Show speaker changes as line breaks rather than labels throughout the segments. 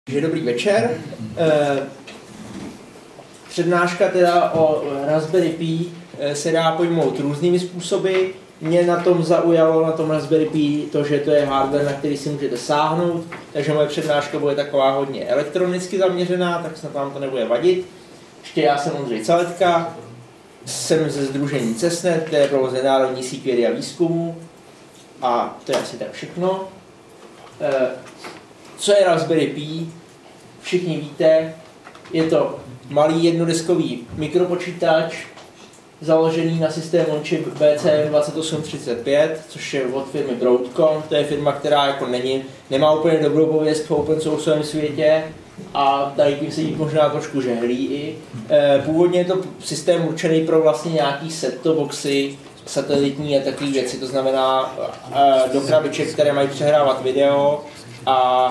Dobrý večer. Přednáška teda o Raspberry Pi se dá pojmout různými způsoby. Mě na tom zaujalo, na tom Raspberry Pi, to, že to je hardware, na který si můžete sáhnout, takže moje přednáška bude taková hodně elektronicky zaměřená, tak snad vám to nebude vadit. Ještě já jsem Ondřej Caletka, jsem ze sdružení CESNET, které provozuje Národní síť vědy a výzkumu, a to je asi tak všechno. Co je Raspberry Pi? Všichni víte, je to malý jednodeskový mikropočítač, založený na systému chip BCM2835, což je od firmy Broadcom. To je firma, která jako nemá úplně dobrou pověst v open sourceovém světě a tady tím se jí možná trošku žehlí i. Původně je to systém určený pro vlastně nějaký set-top boxy, satelitní a takové věci, to znamená do krabiček, které mají přehrávat video a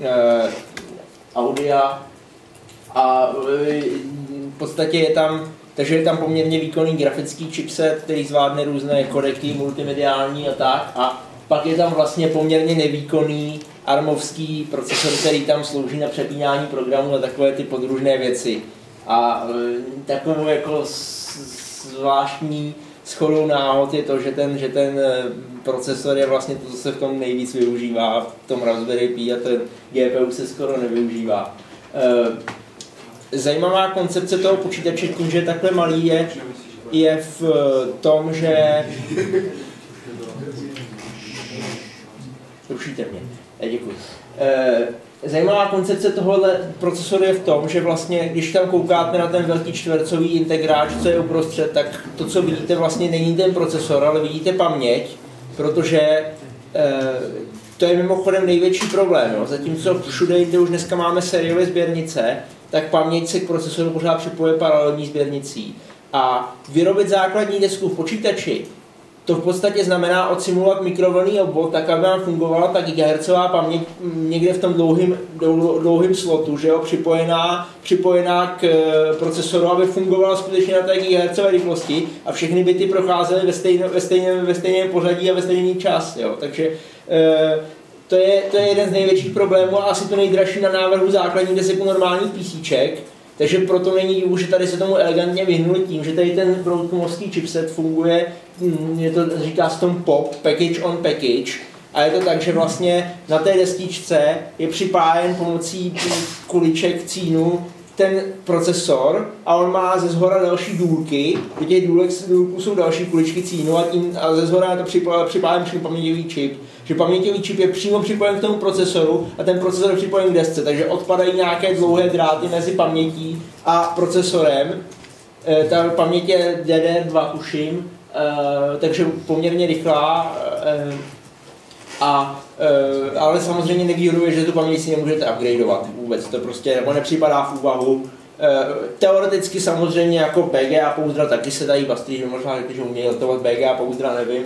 audia, a v podstatě je tam, takže je tam poměrně výkonný grafický chipset, který zvládne různé kodeky multimediální a tak, a pak je tam vlastně poměrně nevýkonný armovský procesor, který tam slouží na přepínání programů a takové ty podružné věci. A takovou jako zvláštní shodou náhod je to, že ten procesor je vlastně to, co se v tom nejvíc využívá v tom Raspberry Pi, a ten GPU se skoro nevyužívá. Zajímavá koncepce toho počítače tím, že je takhle malý, je v tom, že... Rušíte mě. Děkuji. Zajímavá koncepce tohohle procesoru je v tom, že vlastně, když tam koukáte na ten velký čtvercový integráč, co je uprostřed, tak to, co vidíte, vlastně není ten procesor, ale vidíte paměť, protože to je mimochodem největší problém. Jo? Zatímco všude jinde už dneska máme sériové sběrnice, tak paměť se k procesoru pořád připojuje paralelní sběrnicí. A vyrobit základní desku v počítači, to v podstatě znamená odsimulovat mikrovlnný obvod, tak aby vám fungovala ta gigahertzová paměť někde v tom dlouhým slotu, že jo, připojená k procesoru, aby fungovala skutečně na té gigahertzové rychlosti a všechny bity procházely ve stejném pořadí a ve stejný čas. Jo. Takže to je jeden z největších problémů a asi to nejdražší na návrhu základní desek u normálních PCček. Takže proto není divu, že tady se tomu elegantně vyhnuli tím, že tady ten Broadcomovský chipset funguje, je to, říká se tomu POP, Package on Package, a je to tak, že vlastně na té destičce je připájen pomocí kuliček cínu ten procesor a on má ze zhora další důlky, do těch důlků jsou další kuličky cínu a ze zhora je to připájen přímo paměťový čip. Že paměťový čip je přímo připojen k tomu procesoru a ten procesor je připojen k desce, takže odpadají nějaké dlouhé dráty mezi pamětí a procesorem. Ta paměť je DDR2 tuším, takže poměrně rychlá, ale samozřejmě nevýhodou je, že tu paměť si nemůžete upgradeovat vůbec, to prostě nebo nepřipadá v úvahu. Teoreticky samozřejmě jako BGA pouzdra taky se dají bastří, že možná řekli, že umějí letovat BGA pouzdra, nevím.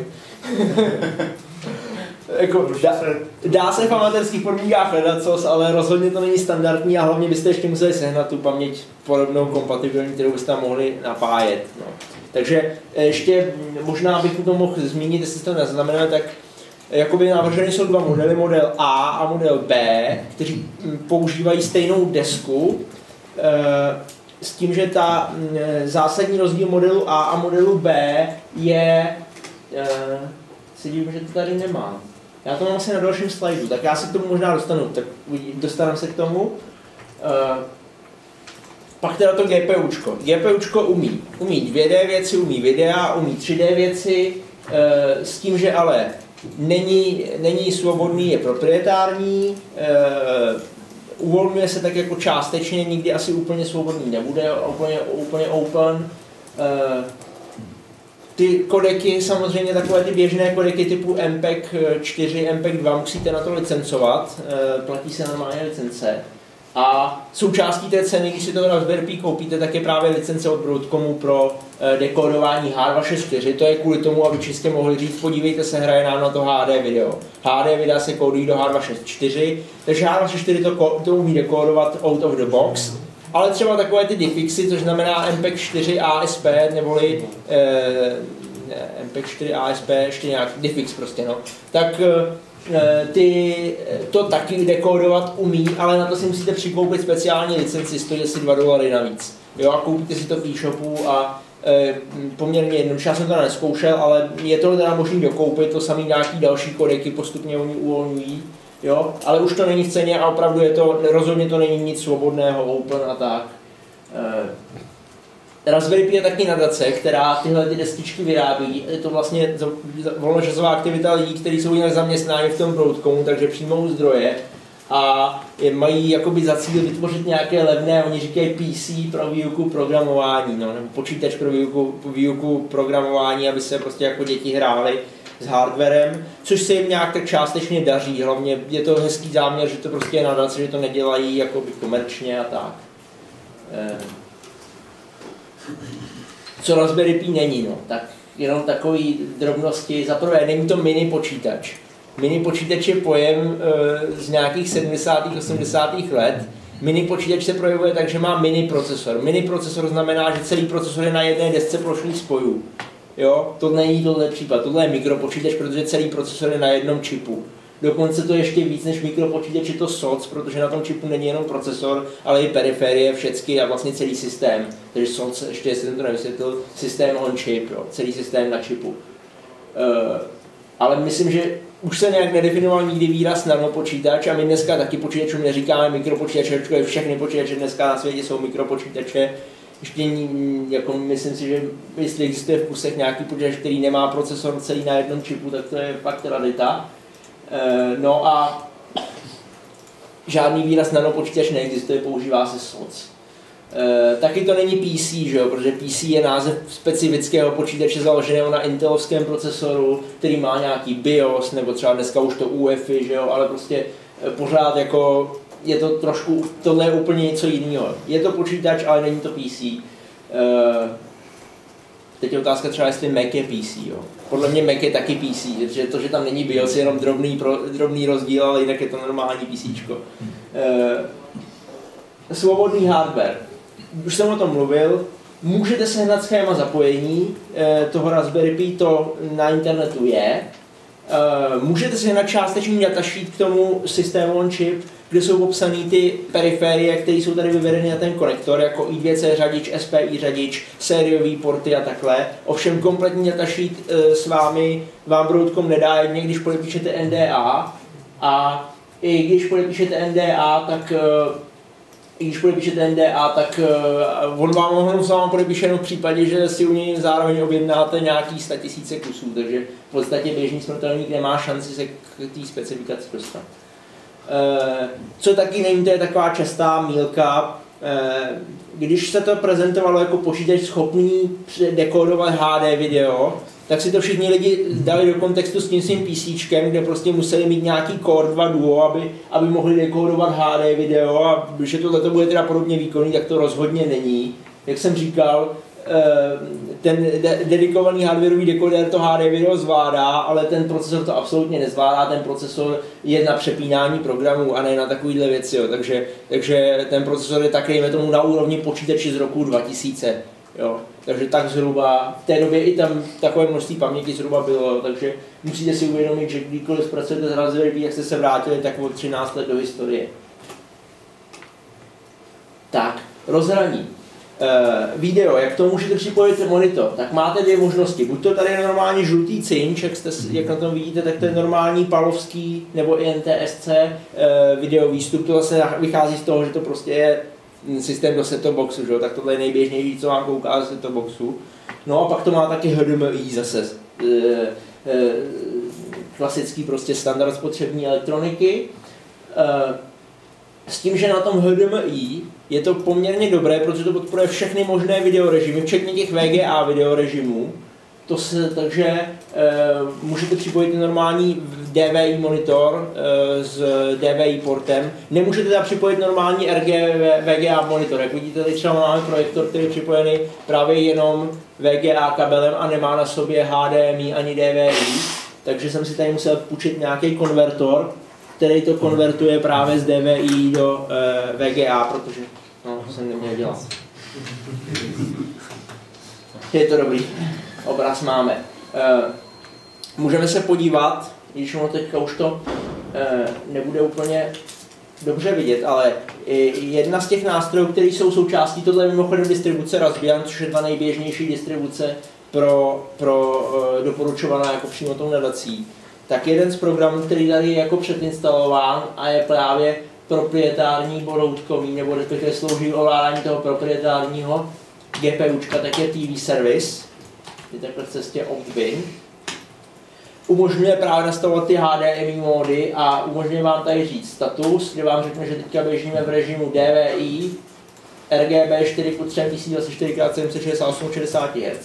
Jako, dá se v amatérských podmínkách hledat, ale rozhodně to není standardní a hlavně byste ještě museli sehnat tu paměť podobnou kompatibilní, kterou byste tam mohli napájet. No. Takže ještě možná bych to mohl zmínit, jestli to neznamená, tak jakoby navrženy jsou dva modely, model A a model B, kteří používají stejnou desku, s tím, že ta zásadní rozdíl modelu A a modelu B je, se dívím, že to tady nemám. Já to mám asi na dalším slajdu, tak já se k tomu možná dostanu, tak dostaneme se k tomu. Pak teda to GPUčko. GPUčko umí 2D věci, umí videa, umí 3D věci, s tím, že ale není svobodný, je proprietární, uvolňuje se tak jako částečně, nikdy asi úplně svobodný nebude, úplně open. Ty kodeky, samozřejmě takové ty běžné kodeky typu MPEG 4, MPEG 2 musíte na to licencovat, platí se normálně licence. A součástí té ceny, když si to Raspberry Pi koupíte, tak je právě licence od Broadcomu pro dekodování H264. To je kvůli tomu, aby čistě mohli říct, podívejte se, hraje nám na to HD video. HD videa se kódují do H264, takže H264 to umí dekodovat out of the box. Ale třeba takové ty diffixy, což znamená MPEG 4 ASP, neboli MPEG 4 ASP, ještě nějaký diffix prostě, no. Tak to taky dekodovat umí, ale na to si musíte přikoupit speciální licenci, stojí asi $2 navíc. Jo, a koupíte si to v e-shopu a poměrně jednoduše. Já jsem to neskoušel, ale je to teda možný dokoupit, to samý nějaký další kodeky postupně oni uvolňují. Jo, ale už to není v ceně a opravdu je to, rozhodně to není nic svobodného, open a tak. Raspberry Pi je taky nadace, která tyhle ty destičky vyrábí. Je to vlastně volnočasová aktivita lidí, kteří jsou jinak zaměstnáni v tom Broadcomu, takže přijmou zdroje a mají jakoby za cíl vytvořit nějaké levné, oni říkají PC pro výuku programování, no, nebo počítač pro výuku programování, aby se prostě jako děti hrály s hardwarem, což se jim nějak tak částečně daří. Hlavně je to hezký záměr, že to prostě je nadace, že to nedělají jakoby komerčně a tak. Co Raspberry Pi není, no, tak jenom takový drobnosti. Za prvé, není to mini počítač. Mini počítač je pojem z nějakých 70. 80. let. Mini počítač se projevuje tak, že má mini procesor. Mini procesor znamená, že celý procesor je na jedné desce plošných spojů. Jo, to není tohle případ, tohle je mikropočítač, protože celý procesor je na jednom čipu. Dokonce to ještě víc než mikropočítač je to SOC, protože na tom čipu není jenom procesor, ale i periferie, všecky a vlastně celý systém. Takže SOC, ještě jestli jsem to nevysvětlil, systém on chip, jo, celý systém na čipu. Ale myslím, že už se nějak nedefinoval nikdy výraz nanopočítač a my dneska taky počítačům neříkáme mikropočítače, ačkoliv všechny počítače dneska na světě jsou mikropočítače. Ještě jako myslím si, že jestli existuje v kusech nějaký počítač, který nemá procesor celý na jednom čipu, tak to je fakt rarita. No a žádný výraz nanopočítač neexistuje, používá se SOC. Taky to není PC, že jo? Protože PC je název specifického počítače založeného na intelovském procesoru, který má nějaký BIOS, nebo třeba dneska už to UEFI, že jo? Ale prostě pořád jako je to trošku, tohle je úplně něco jiného. Je to počítač, ale není to PC. Teď je otázka třeba, jestli Mac je PC. Jo. Podle mě Mac je taky PC, protože to, že tam není BIOS, je jenom drobný rozdíl, ale jinak je to normální PC. Svobodný hardware. Už jsem o tom mluvil. Můžete sehnat schéma zapojení toho Raspberry Pi, to na internetu je. Můžete sehnat částečný datasheet k tomu systému on chip, kde jsou popsané ty periférie, které jsou tady vyvedeny na ten konektor, jako I2C řadič, SPI řadič, sériový porty a takhle. Ovšem kompletní datasheet vám Broadcom nedá, jedně když podepíšete NDA. A i když podepíšete NDA, tak on vám podepíše jenom v případě, že si u něj zároveň objednáte nějaký 100 000 kusů, takže v podstatě běžný smrtelník nemá šanci se k té specifikaci dostat. Co taky není, to je taková častá mýlka. Když se to prezentovalo jako počítač schopný dekodovat HD video, tak si to všichni lidi dali do kontextu s tím svým PCčkem, kde prostě museli mít nějaký Core 2 Duo, aby mohli dekodovat HD video, a když tohle bude teda podobně výkonný, tak to rozhodně není. Jak jsem říkal, ten dedikovaný hardwareový dekoder to HD video zvládá, ale ten procesor to absolutně nezvládá, ten procesor je na přepínání programů a ne na takovýhle věci, jo. Takže ten procesor je tak, dejme tomu, na úrovni počítače z roku 2000. Jo. Takže tak zhruba, v té době i tam takové množství paměti zhruba bylo, takže musíte si uvědomit, že kdykoliv zpracujete z Raspberry Pi, jak jste se vrátili, tak o 13 let do historie. Tak, rozhraní. Video, jak to můžete připojit monitor, tak máte dvě možnosti. Buď to tady je normální žlutý cinč, jak na tom vidíte, tak to je normální palovský nebo i NTSC video výstup. To zase vychází z toho, že to prostě je systém do set-top boxu, že? Tak tohle je nejběžnější, co vám kouká do set-top boxu. No a pak to má taky HDMI zase. Klasický prostě standard spotřební elektroniky. S tím, že na tom HDMI je to poměrně dobré, protože to podporuje všechny možné videorežimy, včetně těch VGA videorežimů. Takže můžete připojit normální DVI monitor s DVI portem. Nemůžete teda připojit normální VGA monitor. Jak vidíte, tady třeba máme projektor, který je připojený právě jenom VGA kabelem a nemá na sobě HDMI ani DVI. Takže jsem si tady musel půjčit nějaký konvertor, který to konvertuje právě z DVI do VGA, protože to jsem neměl dělat. Je to dobrý. Obraz máme. Můžeme se podívat když ono teďka už to nebude úplně dobře vidět, ale jedna z těch nástrojů, které jsou součástí, tohle je mimochodem distribuce Raspbian, což je ta nejběžnější distribuce pro doporučovaná jako přímo tou nadací, tak jeden z programů, který tady je jako předinstalován a je právě proprietární boroutkový, nebo respektive slouží ovládání toho proprietárního GPUčka, tak je TV Service, je takhle v cestě opt-in. Umožňuje právě nastavovat ty HDMI módy a umožňuje vám tady říct status, kde vám řekne, že teďka běžíme v režimu DVI, RGB 4:3 1024x768 60 Hz.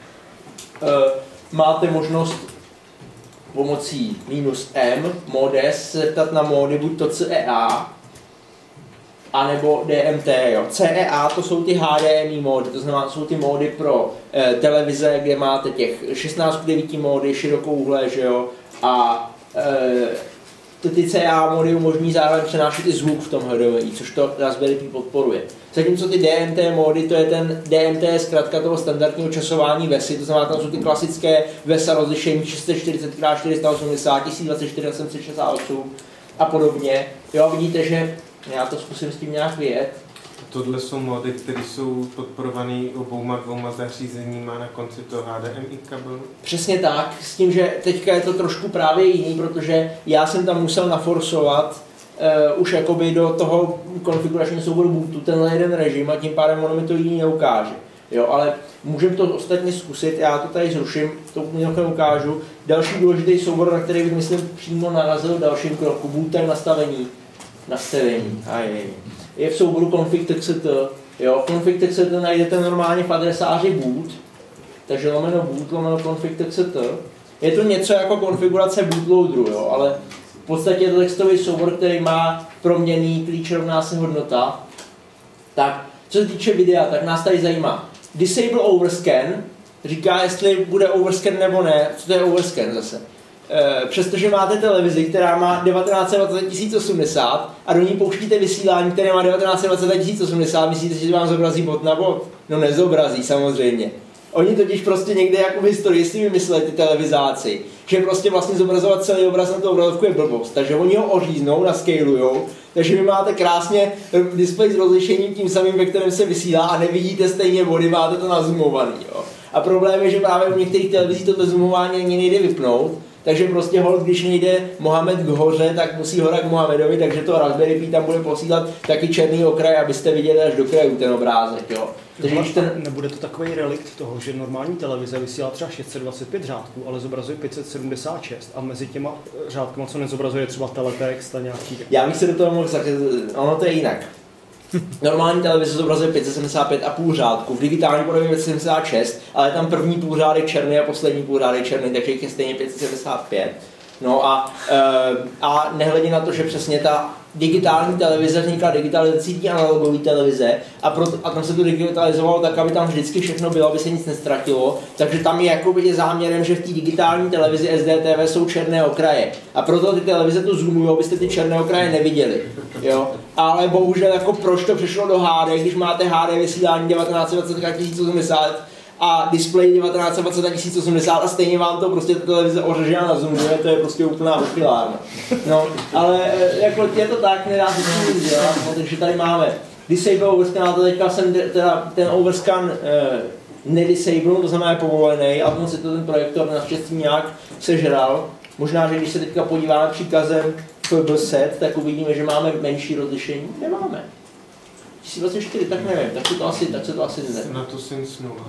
Máte možnost pomocí -M modes se zeptat na módy buď to CEA, anebo DMT. Jo. CEA to jsou ty HDMI módy, to znamená, to jsou ty módy pro televize, kde máte těch 16:9 módy, širokouhlé, že jo, a ty CEA módy umožní zároveň přenášet i zvuk v tom HDMI, což to Raspberry Pi podporuje. Zatímco ty DMT módy, to je ten DMT je zkrátka toho standardního časování VESy, to znamená, tam jsou ty klasické VESa rozlišení 640x480, 1024x768 a podobně. Jo, vidíte, že já to zkusím s tím nějak vyjet.
Tohle jsou módy, které jsou podporované dvouma zařízeníma na konci toho HDMI kabelu?
Přesně tak, s tím, že teďka je to trošku právě jiný, protože já jsem tam musel naforsovat už jakoby do toho konfiguračního souboru bootu tenhle jeden režim a tím pádem ono mi to jiný neukáže. Jo, ale můžeme to ostatně zkusit, já to tady zruším, to mimochodem ukážu. Další důležitý soubor, na který bych myslím přímo narazil v dalším kroku, bootem nastavení. Je v souboru config.txt. Jo, config.txt najdete normálně v adresáři boot, takže lomeno boot, lomeno config.txt. Je to něco jako konfigurace bootloaderu, jo, ale v podstatě je to textový soubor, který má proměnný klíč rovná se hodnota. Tak, co se týče videa, tak nás tady zajímá. Disable overscan, říká, jestli bude overscan nebo ne. Co to je overscan zase? Přestože máte televizi, která má 1920x1080 a do ní pouštíte vysílání, které má 1920x1080, myslíte, že vám zobrazí bod na bod? No nezobrazí samozřejmě. Oni totiž prostě někde jako v historii si vymysleli ty televizáci, že prostě vlastně zobrazovat celý obraz na tu obrazovku je blbost, takže oni ho oříznou, naskalujou, takže vy máte krásně displej s rozlišením tím samým, ve kterém se vysílá a nevidíte stejně body, máte to nazumovaný. Jo. A problém je, že právě u některých televizí toto zoomování ani nejde vypnout, takže prostě holt, když nejde Mohamed k hoře, tak musí hora k Mohamedovi, takže to Raspberry Pi tam bude posílat taky černý okraj, abyste viděli až do krajů ten obrázek. Jo.
Takže nebude to takový relikt toho, že normální televize vysílá třeba 625 řádků, ale zobrazuje 576 a mezi těma řádkama, co nezobrazuje, třeba teletext a nějaký...
Já bych se do toho mohl říct, ono to je jinak. Normální televize zobrazuje 575,5 řádku, v digitální podobě 576, ale tam první půlřádek černý a poslední půlřádek černý, takže jich je stejně 575. No a nehledě na to, že přesně ta digitální televize vznikla digitalizací té analogové televize a tam se to digitalizovalo tak, aby tam vždycky všechno bylo, aby se nic nestratilo, takže tam je jakoby záměrem, že v té digitální televizi SDTV jsou černé okraje a proto ty televize to zoomují, abyste ty černé okraje neviděli. Jo? Ale bohužel jako proč to přešlo do HD, když máte HD vysílání 1920x1080 a display 1920x1080 a stejně vám to prostě ta televize ořeže a nazoomuje, to je prostě úplná odpilárna. No, ale jako je to tak, nedá se to nic dělat, no, takže tady máme disable overscan, a to teďka jsem teda ten overscan nedisable, to znamená je povolený, a on si to ten projektor naštěstí nějak sežral. Možná, že když se teďka podíváme příkazem FBSet, tak uvidíme, že máme menší rozlišení. Nemáme. 1024, tak nevím, tak se to asi
na to si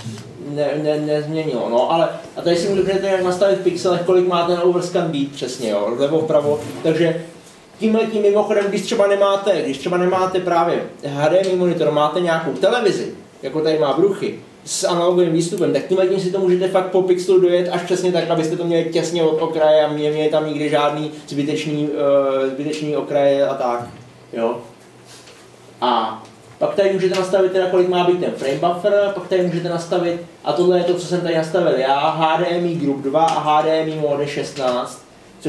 nezměnilo, no, ale a tady si můžete jak nastavit v pixelech, kolik má ten overscan být přesně, jo, levo, vpravo, takže tímhletím mimochodem, když třeba nemáte právě HDMI monitor, máte nějakou televizi, jako tady má Bruchy, s analogovým výstupem, tak tímhletím si to můžete fakt po pixelu dojet až přesně tak, abyste to měli těsně od okraje a měli tam nikdy žádný zbytečný okraje a tak, jo. A pak tady můžete nastavit teda, kolik má být ten frame buffer, pak tady můžete nastavit, a tohle je to, co jsem tady nastavil já, HDMI Group 2 a HDMI Mode 16,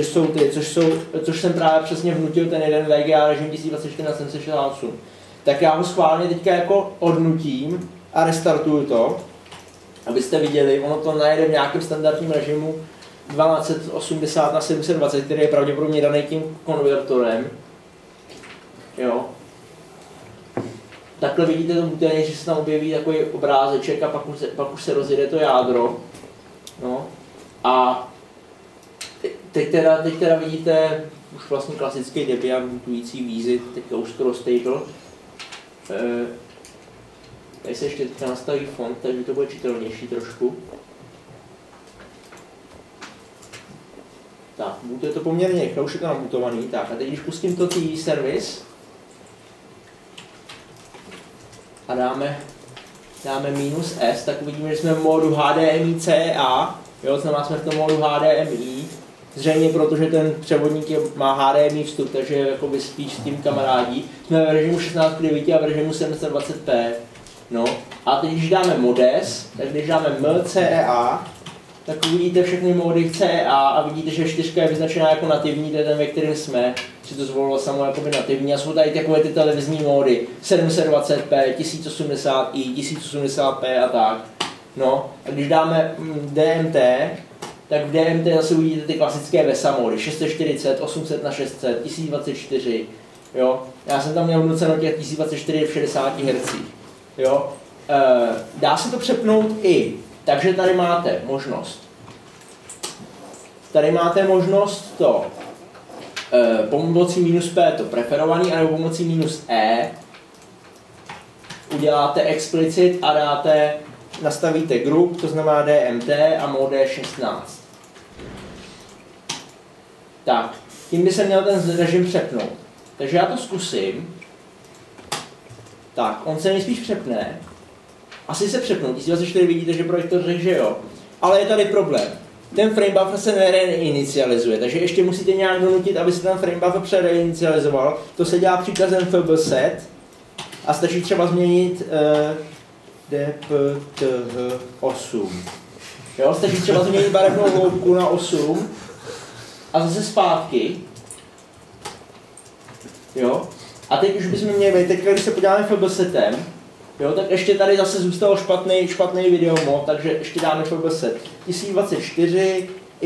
což jsem právě přesně vnutil ten jeden VGA režim 1024x768. Tak já ho schválně teďka jako odnutím a restartuju to, abyste viděli, ono to najede v nějakém standardním režimu 1280 na 720, který je pravděpodobně daný tím konvertorem. Jo. Takhle vidíte to butelně, že se tam objeví takový obrázeček a pak už se rozjede to jádro. No. A teď teda vidíte už vlastně klasický Debian mutující vízy, teďka už skoro stable. Tady se ještě teďka nastaví font, takže to bude čitelnější trošku. Tak, bude to poměrně rychle, už je to namutovaný. Tak, a teď když pustím to TV service a dáme -S, tak uvidíme, že jsme v módu HDMI CA, jo, znamená, jsme v tom módu HDMI, zřejmě protože ten převodník má HDMI vstup, takže jakoby spíš s tím kamarádí. Jsme v režimu 16:9 a v režimu 720p. No, a teď když dáme modes, tak když dáme MCEA, tak uvidíte všechny módy CEA a vidíte, že 4 je vyznačená jako nativní, to je ten, ve kterém jsme, si to zvolilo samo jako nativní a jsou tady takové ty televizní módy 720p, 1080i, 1080p a tak. No, a když dáme DMT, tak v DMT zase uvidíte ty klasické VESA módy 640, 800 na 600, 1024, jo. Já jsem tam měl vnuceno těch 1024 v 60 Hz, jo. Dá se to přepnout i, takže tady máte možnost. Tady máte možnost to pomocí -P to preferovaný, anebo pomocí -E uděláte explicit a dáte, nastavíte group, to znamená DMT a mode 16. Tak, tím by se měl ten režim přepnout. Takže já to zkusím. Tak, on se nejspíš přepne. Asi se přepnou, 1024 vidíte, že projektor řekl, že jo. Ale je tady problém. Ten frame buffer se nereinicializuje, takže ještě musíte nějak donutit, aby se ten frame buffer přereinicializoval. To se dělá příkazem fbset a stačí třeba změnit dpth8. Jo, stačí třeba změnit barevnou hloubku na 8 a zase zpátky. Jo. A teď už bychom měli, teď když se podíváme fbsetem, jo, tak ještě tady zase zůstalo špatný video mod, takže ještě dáme fbset 1024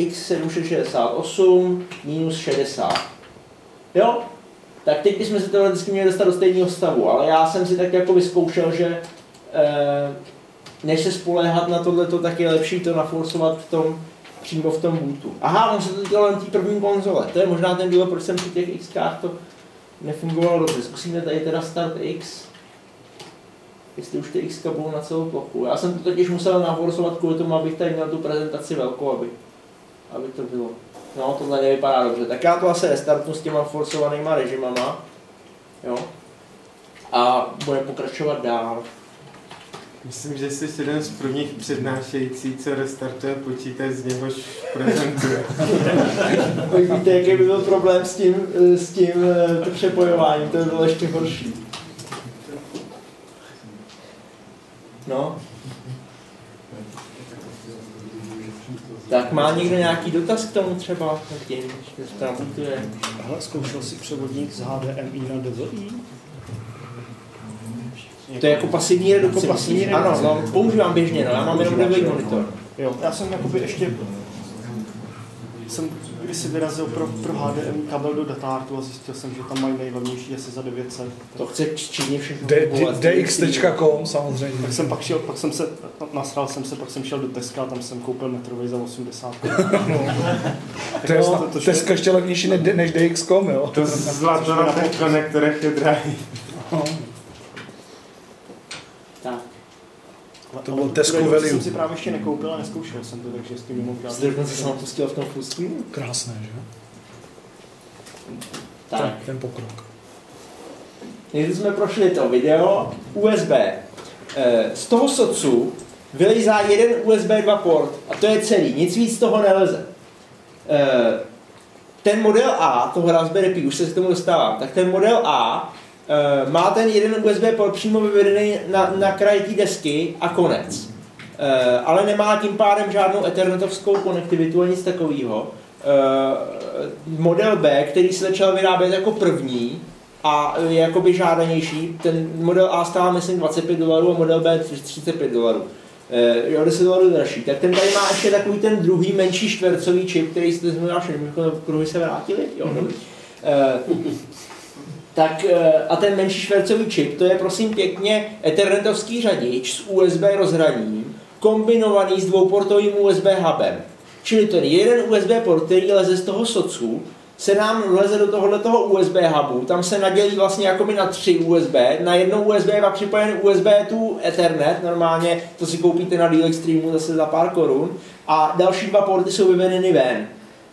x768 -60. Jo? Tak teď bychom se teoreticky měli dostat do stejného stavu, ale já jsem si tak jako vyzkoušel, že než se spoléhat na tohleto, tak je lepší to naforsovat přímo v tom bootu. Aha, on se to dělal na té první konzole. To je možná ten důvod, proč jsem při těch X-kách to nefungovalo dobře. Zkusíme tady teda start X. Jestli už ty X budou na celou plochu. Já jsem to totiž musel naforsovat kvůli tomu, abych tady měl tu prezentaci velkou, aby to bylo. No, tohle nevypadá dobře. Tak já to asi restartnu s těma forsovanýma režimama. Jo. A budeme pokračovat dál.
Myslím, že jsi jeden z prvních přednášející, co restartuje počítač, z něhož prezentuje.
Víte, jaký by byl problém s tím přepojováním, to by bylo ještě horší. No. Tak má někdo nějaký dotaz k tomu třeba?
Hele, zkoušel jsi převodník z HDMI na DVI?
To je jako pasivní pasivní. Ano, no, používám běžně, no, já mám jenom DVI monitor.
Jo, já jsem jakoby ještě když si vyrazil pro HDMI kabel do datártu a zjistil jsem, že tam mají nejlevnější asi za 900.
To chce činit všechno.
dx.com samozřejmě.
Tak jsem pak šel, nasral jsem se, pak jsem šel do Teska a tam jsem koupil metrovej za 80.
Teska ještě levnější než dx.com, jo?
To zlato na těch konektorech je drahý.
Tak.
To bylo Tesco value.
Jsem si právě ještě nekoupil a neskoušel jsem to, takže s tím nemůžu žádný.
Jste dokonce se pustil v tom full screenu?
Krásné, že?
Tak.
Ten pokrok.
Když jsme prošli to video, USB. Z toho socu vylejzá jeden USB 2 port a to je celý, nic víc z toho neleze. Ten model A, toho Raspberry Pi, už se k tomu dostávám, tak ten model A má ten jeden USB port přímo vyvedený na kraji té desky a konec. Ale nemá tím pádem žádnou ethernetovskou konektivitu a nic takového. Model B, který se začal vyrábět jako první a je jakoby žádanější, ten model A stál myslím $25 a model B $35. o 10 dolarů dražší. Tak ten tady má ještě takový ten druhý menší čtvercový čip, který jste znamená všem, kruhy se vrátili. Jo, tak a ten menší čtvercový čip, to je prosím pěkně ethernetovský řadič s USB rozhraním, kombinovaný s dvouportovým USB hubem. Čili to je jeden USB port, který leze z toho socu, se nám vleze do tohoto USB hubu, tam se nadělí vlastně jako na 3 USB, na jednou USB je připojen USB tu Ethernet, normálně to si koupíte na Deal Extreme zase za pár korun, a další 2 porty jsou vyvedeny ven.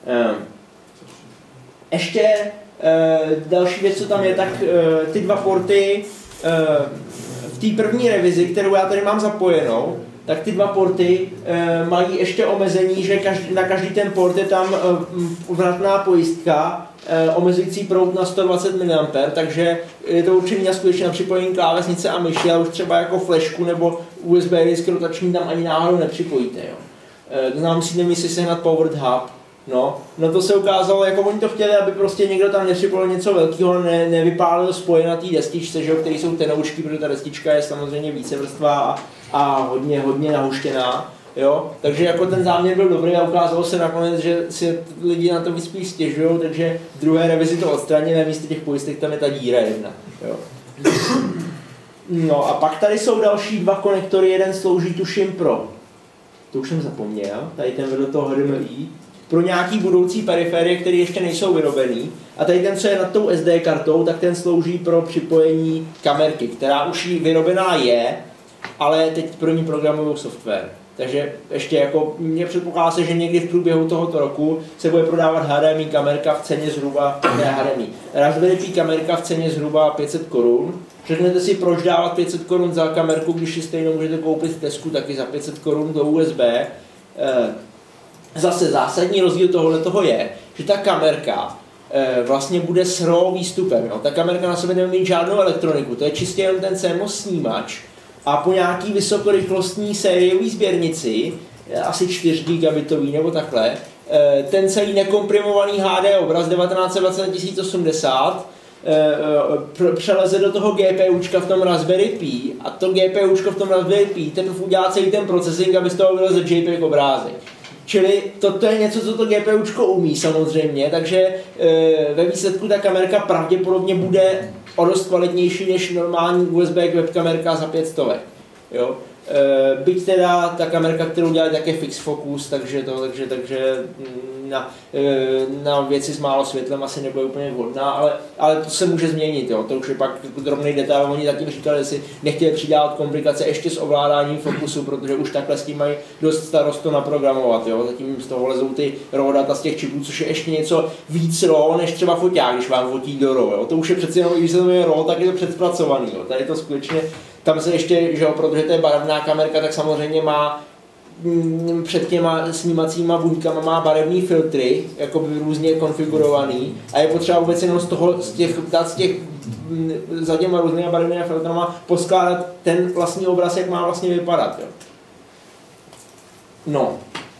Ještě další věc, co tam je, tak ty 2 porty v té první revizi, kterou já tady mám zapojenou, tak ty 2 porty mají ještě omezení, že na každý ten port je tam vratná pojistka, omezující proud na 120 mA, takže je to určený na skutečně na připojení klávesnice a myši, ale už třeba jako flešku nebo USB disk rotační tam ani náhodou nepřipojíte. Jo. To znamená, musíte mít si sehnat powered hub. No to se ukázalo, jako oni to chtěli, aby prostě někdo tam nepřipojil něco velkého, nevypálil spoje na té destičce, že jo, které jsou tenoučky, protože ta destička je samozřejmě vícevrstvá a hodně nahuštěná. Jo? Takže jako ten záměr byl dobrý a ukázalo se nakonec, že si lidi na to vyspíš stěžují, takže v druhé revizi to odstraníme, místo těch pojistek tam je ta díra jedna. Jo? No a pak tady jsou další 2 konektory, jeden slouží tuším pro, to už jsem zapomněl, tady ten vedle toho HDMI, pro nějaký budoucí periférie, které ještě nejsou vyrobený. A tady ten, co je nad tou SD kartou, tak ten slouží pro připojení kamerky, která už jí vyrobená je, ale teď pro ní programují software. Takže ještě jako, mě předpokládá se, že někdy v průběhu tohoto roku se bude prodávat HDMI kamerka v ceně zhruba, ne HDMI, Raspberry Pi kamerka v ceně zhruba 500 korun. Řeknete si, proč dávat 500 korun za kamerku, když si stejnou můžete koupit v Tesku taky za 500 korun do USB. Zase zásadní rozdíl tohoto je, že ta kamerka vlastně bude s RAW výstupem. Jo? Ta kamerka na sebe nebude mít žádnou elektroniku, to je čistě jen ten CMOS snímač a po nějaký vysokorychlostní sériový sběrnici, asi 4 gigabitový nebo takhle, ten celý nekomprimovaný HD obraz 1920x1080 přeleze do toho GPUčka v tom Raspberry Pi a to GPUčko v tom Raspberry Pi teprve udělá celý ten procesing, aby z toho vyleze JPEG obrázek. Čili toto je něco, co to GPUčko umí samozřejmě, takže ve výsledku ta kamerka pravděpodobně bude o dost kvalitnější než normální USB webkamerka za 500. Jo? Byť teda ta kamerka, kterou dělá, tak je fix focus, takže na věci s málo světlem asi nebude úplně vhodná, ale to se může změnit, jo? To už je pak drobný detail, oni zatím říkali, že si nechtěli přidávat komplikace ještě s ovládáním fokusu, protože už takhle s tím mají dost starost to naprogramovat, jo? Zatím z toho lezou ty RAW data z těch čipů, což je ještě něco víc RAW, než třeba foťák, když vám fotí do RAW, jo? To už je přeci jenom, když se to jmenuje RAW, tak je to předpracovaný, jo? Tady je to skutečně, tam se ještě, že jo, protože to je barevná kamerka, tak samozřejmě má před těma snímacíma buňkama má barevný filtry, jakoby různě konfigurovaný a je potřeba vůbec jenom z těch za těma různými barevnými filtrama poskládat ten vlastní obraz, jak má vlastně vypadat. Jo. No.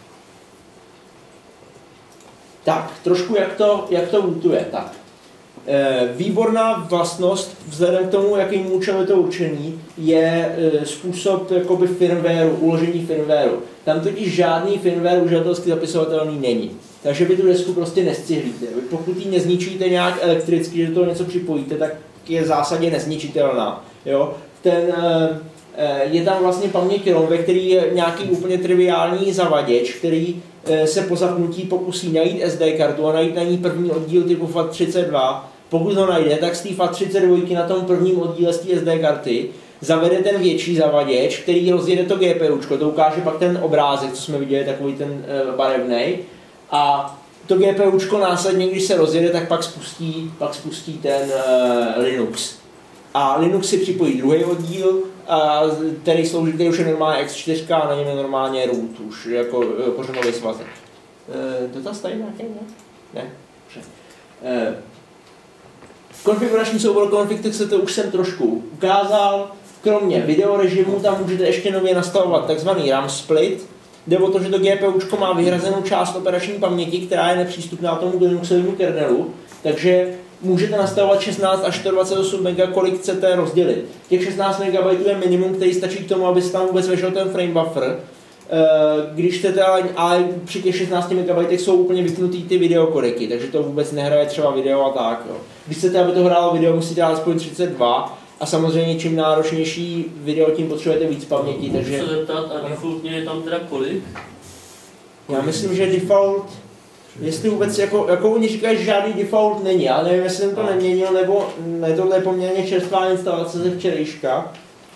Tak, trošku jak to bootuje. Tak. Výborná vlastnost, vzhledem k tomu, jakým účelem je to určený, je způsob jakoby firmwareu, uložení firmwareu. Tam totiž žádný firmware uživatelsky zapisovatelný není. Takže vy tu desku prostě nescihlíte. Vy pokud ji nezničíte nějak elektricky, že do toho něco připojíte, tak je v zásadě nezničitelná. Jo? Je tam vlastně paměť ROM, ve který je nějaký úplně triviální zavaděč, který se po zapnutí pokusí najít SD kartu a najít na ní první oddíl typu FAT32. Pokud ho najde, tak z té FAT32 na tom prvním oddíle z té SD karty zavede ten větší zavaděč, který rozjede to GPUčko, to ukáže pak ten obrázek, co jsme viděli, takový ten barevnej. A to GPUčko následně, když se rozjede, tak pak spustí ten Linux. A Linux si připojí druhý oddíl, který slouží, který už je normálně X4 a na něm je normálně root, už jako kořenový svazek. Dotaz tady nějaký, ne? Ne? Konfigurační soubor config, se to už jsem trošku ukázal. Kromě videorežimu tam můžete ještě nově nastavovat takzvaný RAM split. Jde o to, že to GPUčko má vyhrazenou část operační paměti, která je nepřístupná tomu Linuxovému kernelu, takže můžete nastavovat 16 až 128 MB, kolik chcete rozdělit. Těch 16 MB je minimum, který stačí k tomu, aby se tam vůbec vešel ten frame buffer. Když chcete, ale při těch 16 MB jsou úplně vypnutý ty videokodeky, takže to vůbec nehraje třeba video a tak. Jo. Když chcete, aby to hrálo video, musíte dát aspoň 32 a samozřejmě čím náročnější video, tím potřebujete víc paměti. Takže...
Můžu se zeptat, a defaultně je tam teda kolik?
Já myslím, že default, jestli vůbec, jako oni říkají, že žádný default není, ale nevím, jestli jsem to neměnil, nebo ne, tohle je poměrně čerstvá instalace ze včerejška.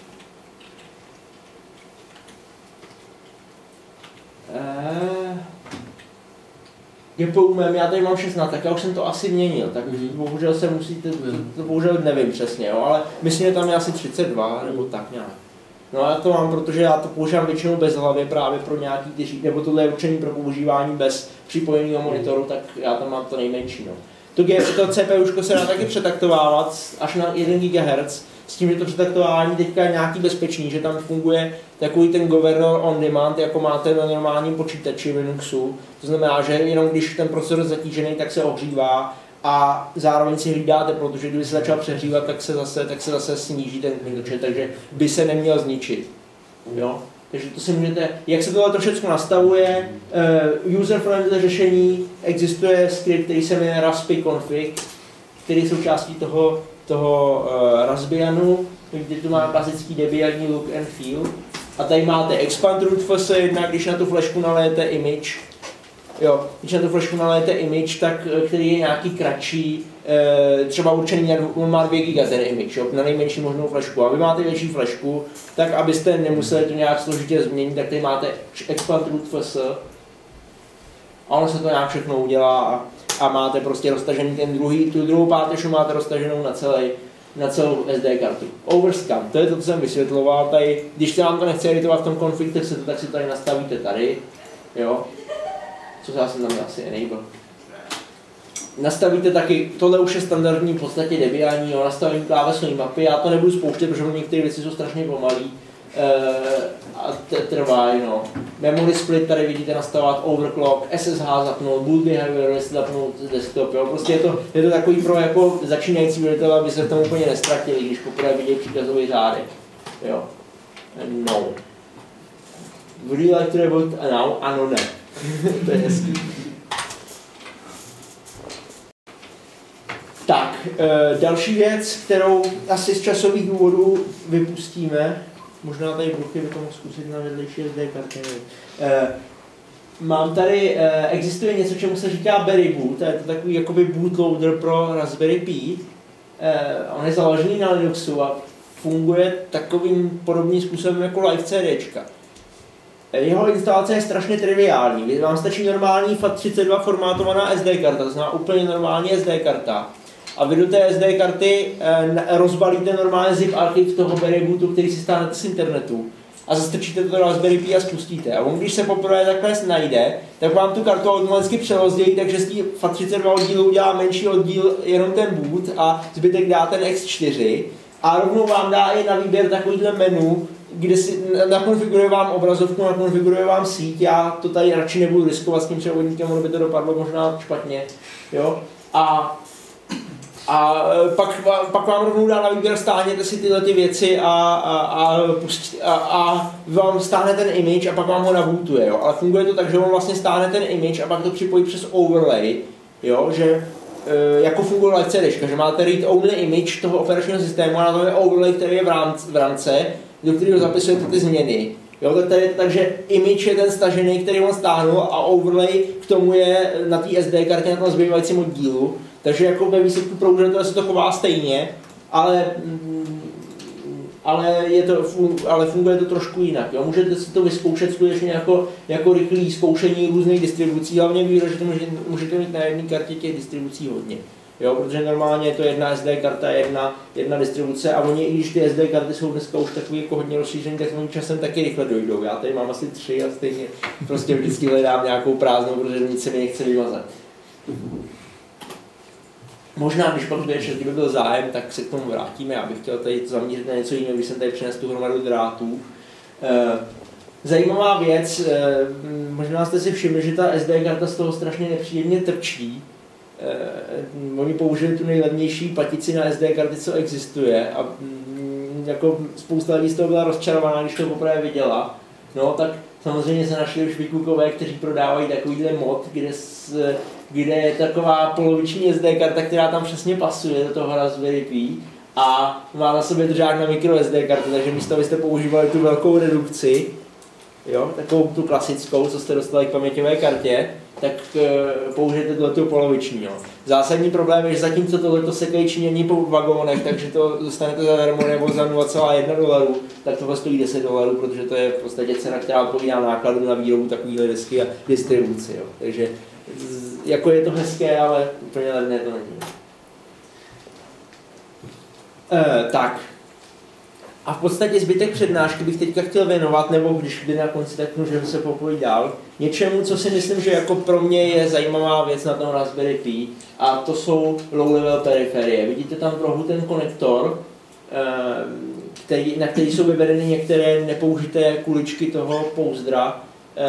GPU mém, já tady mám 16, tak já už jsem to asi měnil, tak bohužel se musíte, to bohužel nevím přesně, jo, ale myslím, že tam je asi 32, nebo tak nějak. No já to mám, protože já to používám většinou bez hlavy právě pro nějaký ty, nebo tohle je určený pro používání bez připojeného monitoru, tak já tam mám to nejmenší. No. To CPU se dá taky přetaktovávat až na 1 GHz, s tím, že to přetaktování teďka je nějaký bezpečný, že tam funguje takový ten governor on demand, jako máte na normálním počítači v Linuxu. To znamená, že jenom když ten procesor je zatížený, tak se ohřívá a zároveň si hlídáte, protože kdyby se začal přehřívat, tak se zase sníží ten klingočet, takže by se neměl zničit. Jo? Takže to si můžete, jak se tohle všechno nastavuje, user-friendly řešení, existuje skript, který se jmenuje Raspberry config, který je součástí toho Raspbianu, kde tu má klasický debianní look and feel. A tady máte expand root fs1, když na tu flešku nalijete image, jo, když na tu flešku nalijete image, tak, který je nějaký kratší, třeba určený, on má 2 GB ten image, jo, na nejmenší možnou flešku. A vy máte větší flešku, tak abyste nemuseli to nějak složitě změnit, tak tady máte expand root fs. A ono se to nějak všechno udělá a máte prostě roztažený tu druhou pártešu máte roztaženou na celou SD kartu. Overscan, to je to, co jsem vysvětloval tady. Když se vám to nechce editovat v tom config, tak si tady nastavíte tady, jo. Co já jsem tam měl asi enable. Nastavíte taky, tohle už je standardní v podstatě debiání, jo, nastavení klávesové mapy, já to nebudu spouštět, protože některé věci jsou strašně pomalý. A trvá, no. Memory split tady vidíte nastavovat overclock, SSH zapnout, boot behavior zapnout desktop, jo. Prostě je to takový pro jako začínající uživatel, aby se v tom úplně nestratili, když poprvé vidějí příkazový řádek, jo. No. Would you like to reboot? Ano, ne. To je hezký. Tak, další věc, kterou asi z časových důvodů vypustíme, možná tady Bruchy by to mohl zkusit na vedlejší SD kartě. Mám tady, existuje něco, čemu se říká Berry Boot, je to takový jakoby bootloader pro Raspberry Pi. On je založený na Linuxu a funguje takovým podobným způsobem jako Live CDčka. Jeho instalace je strašně triviální. Vám stačí normální FAT32 formátovaná SD karta, to znamená úplně normální SD karta. A vy do té SD karty rozbalíte normálně zip archiv toho Berry Bootu, který si stáhnete z internetu. A zastrčíte to do Raspberry Pi a spustíte. A on, když se poprvé takhle najde, tak vám tu kartu automaticky přerozdělí, takže z té FAT32 oddílu udělá menší oddíl jenom ten boot a zbytek dá ten X4. A rovnou vám dá i na výběr takovýhle menu, kde si nakonfiguruje vám obrazovku, nakonfiguruje vám síť. Já to tady radši nebudu riskovat s tím převodníkem, ono by to dopadlo možná špatně. Jo? A pak vám rovnou dá na výběr, stáhněte si tyhle ty věci a vám stáhne ten image a pak vám ho nabootuje, jo. Ale funguje to tak, že on vlastně stáhne ten image a pak to připojí přes overlay, jo, že jako funguje Live CDčka, že máte read-only image toho operačního systému a na tom je overlay, který je v rámce, do kterého zapisujete ty změny. Jo, takže image je ten stažený, který on stáhnul a overlay k tomu je na té SD kartě na tom zbývajícím oddílu. Takže jako ve výsledku pro uživatele se to chová stejně, ale funguje to trošku jinak. Jo? Můžete si to vyzkoušet skutečně jako rychlé zkoušení různých distribucí, hlavně výhoda, že to můžete mít na jedné kartě těch distribucí hodně. Jo? Protože normálně je to jedna SD karta, jedna distribuce a oni, i když ty SD karty jsou dneska už takový jako hodně rozšířený, tak oni časem taky rychle dojdou. Já tady mám asi 3 a stejně prostě vždycky hledám nějakou prázdnou, protože nic se mi nechce vymazat. Možná, když pak by byl zájem, tak se k tomu vrátíme. Já bych chtěl tady zaměřit na něco jiného, když jsem tady přinesl tu hromadu drátů. Zajímavá věc, možná jste si všimli, že ta SD karta z toho strašně nepříjemně trčí. oni použili tu nejlevnější patici na SD karty, co existuje a jako spousta lidí z toho byla rozčarovaná, když to poprvé viděla. No tak samozřejmě se našli už výkukové, kteří prodávají takovýhle mod, kde je taková poloviční SD karta, která tam přesně pasuje do toho Raspberry Pi a má na sobě držák na micro SD kartu, takže místo abyste používali tu velkou redukci, jo, takovou tu klasickou, co jste dostali k paměťové kartě, tak použijete tohleto poloviční. Jo. Zásadní problém je, že zatímco tohleto se činění po vagónech, takže to dostanete zadarmo nebo za $0,1, tak tohle stojí $10, protože to je v podstatě cena, která odpovídá nákladu na výrobu takovéhle desky a distribuci. Jo. Takže jako je to hezké, ale úplně levné to není. Tak. A v podstatě zbytek přednášky bych teďka chtěl věnovat, nebo když jde na konci, tak můžeme se popojit dál, něčemu, co si myslím, že jako pro mě je zajímavá věc na tom Raspberry Pi, a to jsou low-level periferie. Vidíte tam v rohu ten konektor, na který jsou vyvedeny některé nepoužité kuličky toho pouzdra,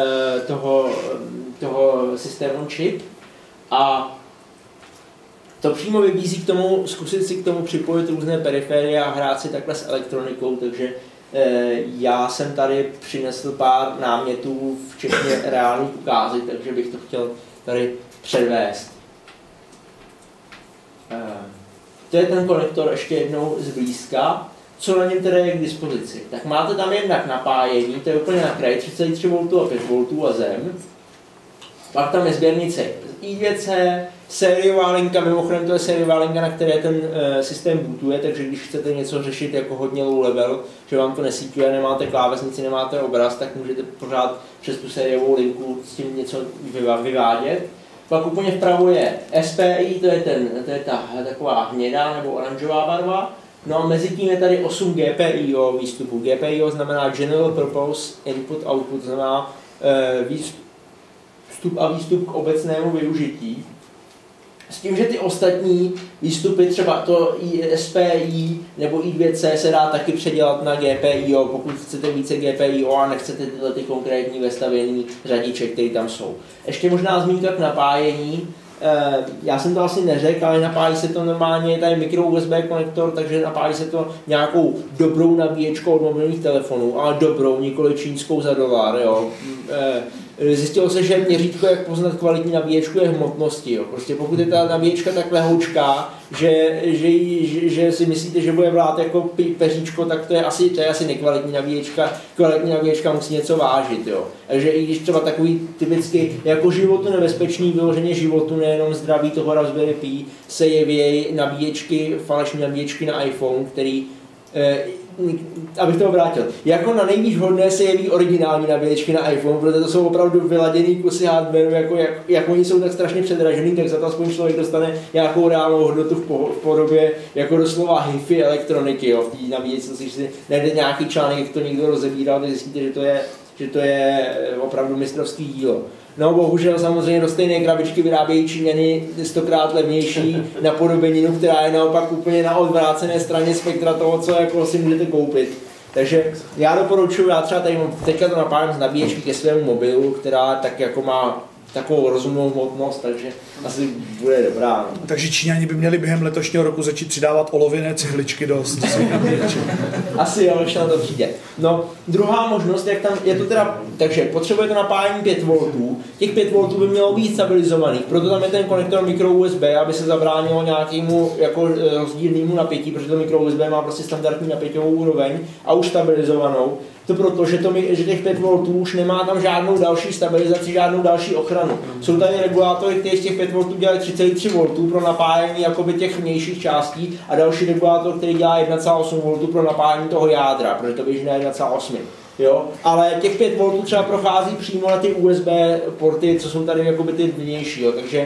toho systému chip. A to přímo vybízí k tomu, zkusit si k tomu připojit různé periferie a hrát si takhle s elektronikou, takže já jsem tady přinesl pár námětů, včetně reálných ukázek, takže bych to chtěl tady předvést. To je ten konektor ještě jednou zblízka. Co na něm teda je k dispozici? Tak máte tam jednak napájení, to je úplně na kraji, 3,3 V a 5 V a zem. Pak tam je sběrnice I2C, sériová linka, mimochodem to je sériová linka, na které ten systém bootuje, takže když chcete něco řešit jako hodně low level, že vám to nesítuje, nemáte klávesnici, nemáte obraz, tak můžete pořád přes tu sériovou linku s tím něco vyvádět. Pak úplně vpravo je SPI, to je ta taková hnědá nebo oranžová barva. No a mezi tím je tady 8 GPIO výstupů. GPIO znamená General Purpose Input Output, znamená vstup a výstup k obecnému využití. S tím, že ty ostatní výstupy, třeba to SPI nebo I2C se dá taky předělat na GPIO, pokud chcete více GPIO a nechcete tyhle ty konkrétní vestavěný řadiče, které tam jsou. Ještě možná zmínka k napájení. Já jsem to asi neřekl, ale napájí se to normálně, je tady micro USB konektor, takže napájí se to nějakou dobrou nabíječkou od mobilních telefonů, ale dobrou, nikoli čínskou za $1, jo. Zjistilo se, že měřítko, jak poznat kvalitní nabíječku, je hmotnosti. Jo. Prostě pokud je ta nabíječka tak lehoučká, že si myslíte, že bude vrát jako peříčko, tak to je asi nekvalitní nabíječka. Kvalitní nabíječka musí něco vážit. Jo. Takže i když třeba takový typicky jako životu nebezpečný, vyloženě životu, nejenom zdraví toho Raspberry Pi, se jeví nabíječky, falešní nabíječky na iPhone, který abych to obrátil. Jako na nejvíc hodné se jeví originální nabíječky na iPhone, protože to jsou opravdu vyladěný kusy hardwareu, jak oni jsou tak strašně předražený, tak za to aspoň člověk dostane nějakou reálnou hodnotu v podobě jako doslova hi-fi elektroniky. Jo. V té nabíječce si najde nějaký článek, jak to někdo rozebíral, tak zjistíte, že to je opravdu mistrovský dílo. No bohužel samozřejmě do stejné krabičky vyrábějí Číňany 100krát levnější napodobeninu, která je naopak úplně na odvrácené straně spektra toho, co jako si můžete koupit. Takže já doporučuji, já třeba tady teďka to napájím z nabíječky ke svému mobilu, která tak jako má takovou rozumnou hmotnost, takže asi bude dobrá. No.
Takže Číňani by měli během letošního roku začít přidávat olověné cihličky do svých nabíječek.
Asi jo, už na to přijde. No, druhá možnost, jak tam je to teda, takže potřebujete napájení 5 V. Těch 5 V by mělo být stabilizovaných, proto tam je ten konektor micro USB, aby se zabránilo nějakému jako rozdílnému napětí, protože to micro USB má prostě standardní napěťovou úroveň a už stabilizovanou. To proto, že těch 5 V už nemá tam žádnou další stabilizaci, žádnou další ochranu. Jsou tady regulátory, které z těch 5 V dělají 3,3 V pro napájení jakoby těch vnějších částí a další regulátor, který dělá 1,8 V pro napájení toho jádra, protože to běží na 1,8. Jo? Ale těch 5 V třeba prochází přímo na ty USB porty, co jsou tady jakoby ty vnější. Jo? Takže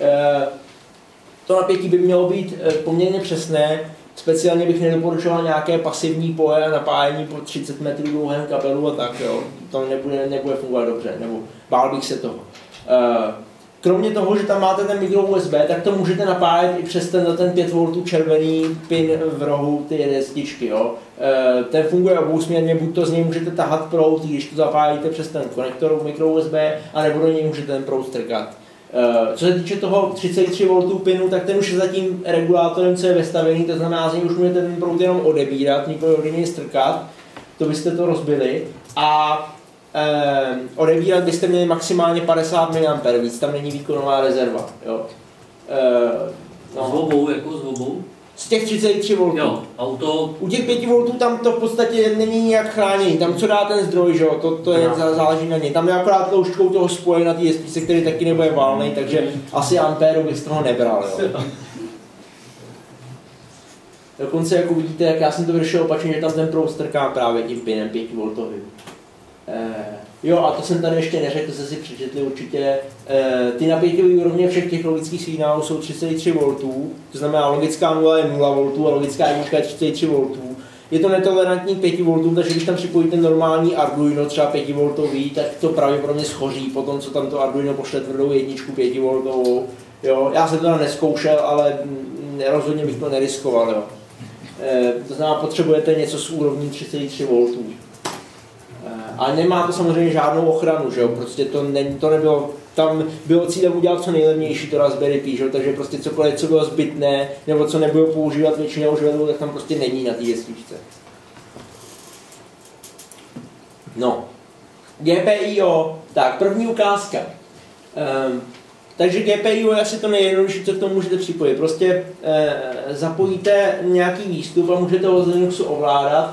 to napětí by mělo být poměrně přesné. Speciálně bych nedoporučoval nějaké pasivní poje a napájení po 30 metrů dlouhém kabelu a tak, jo. To nebude fungovat dobře, nebo bál bych se toho. Kromě toho, že tam máte ten micro USB, tak to můžete napájet i přes ten 5 V červený pin v rohu ty destičky, jo. Ten funguje obousměrně, buď to z něj můžete tahat proud, když to zapájíte přes ten konektor micro USB, anebo do něj můžete ten proud strkat. Co se týče toho 3,3 V pinu, tak ten už je zatím regulátorem, co je vestavený, to znamená, že už můžete ten proud jenom odebírat, nikoli od něj strkat, to byste to rozbili. A odebírat byste měli maximálně 50 mA, víc tam není výkonová rezerva. Jo.
No. S obou, jako s obou?
Z těch 33 V.
Jo, auto.
U těch 5 V tam to v podstatě není nějak chráněný, tam co dá ten zdroj, že jo, to je, záleží na něj. Tam je akorát tloušťkou toho spoje na té jezdíce, který taky nebude válnej, takže asi ampéru bych z toho nebral, jo. Dokonce, jako vidíte, jak já jsem to vyřešil opačně, že tam ten proud strká právě tím pinem 5 V. Jo, a to jsem tady ještě neřekl, to jste si přečetli určitě. Ty napěťové úrovně všech těch logických signálů jsou 33 V, to znamená logická 0 je 0 V a logická jednička je 33 V. Je to netolerantní 5 V, takže když tam připojíte normální Arduino, třeba 5 V, tak to pravděpodobně schoří po tom, co tam to Arduino pošle tvrdou jedničku 5 V. Jo, já jsem to neskoušel, ale rozhodně bych to neriskoval. Jo. To znamená, potřebujete něco s úrovní 33 V. Ale nemá to samozřejmě žádnou ochranu, že jo? Prostě to nebylo, tam bylo cílem udělat co nejlevnější to Raspberry Pi, že jo? Takže prostě cokoliv, co bylo zbytné, nebo co nebylo používat většinou uživatelů, tak tam prostě není na té jestličce. No, GPIO, tak první ukázka. Takže GPIO je asi to nejjednodušší, co k tomu můžete připojit. Prostě zapojíte nějaký výstup a můžete ho z Linuxu ovládat.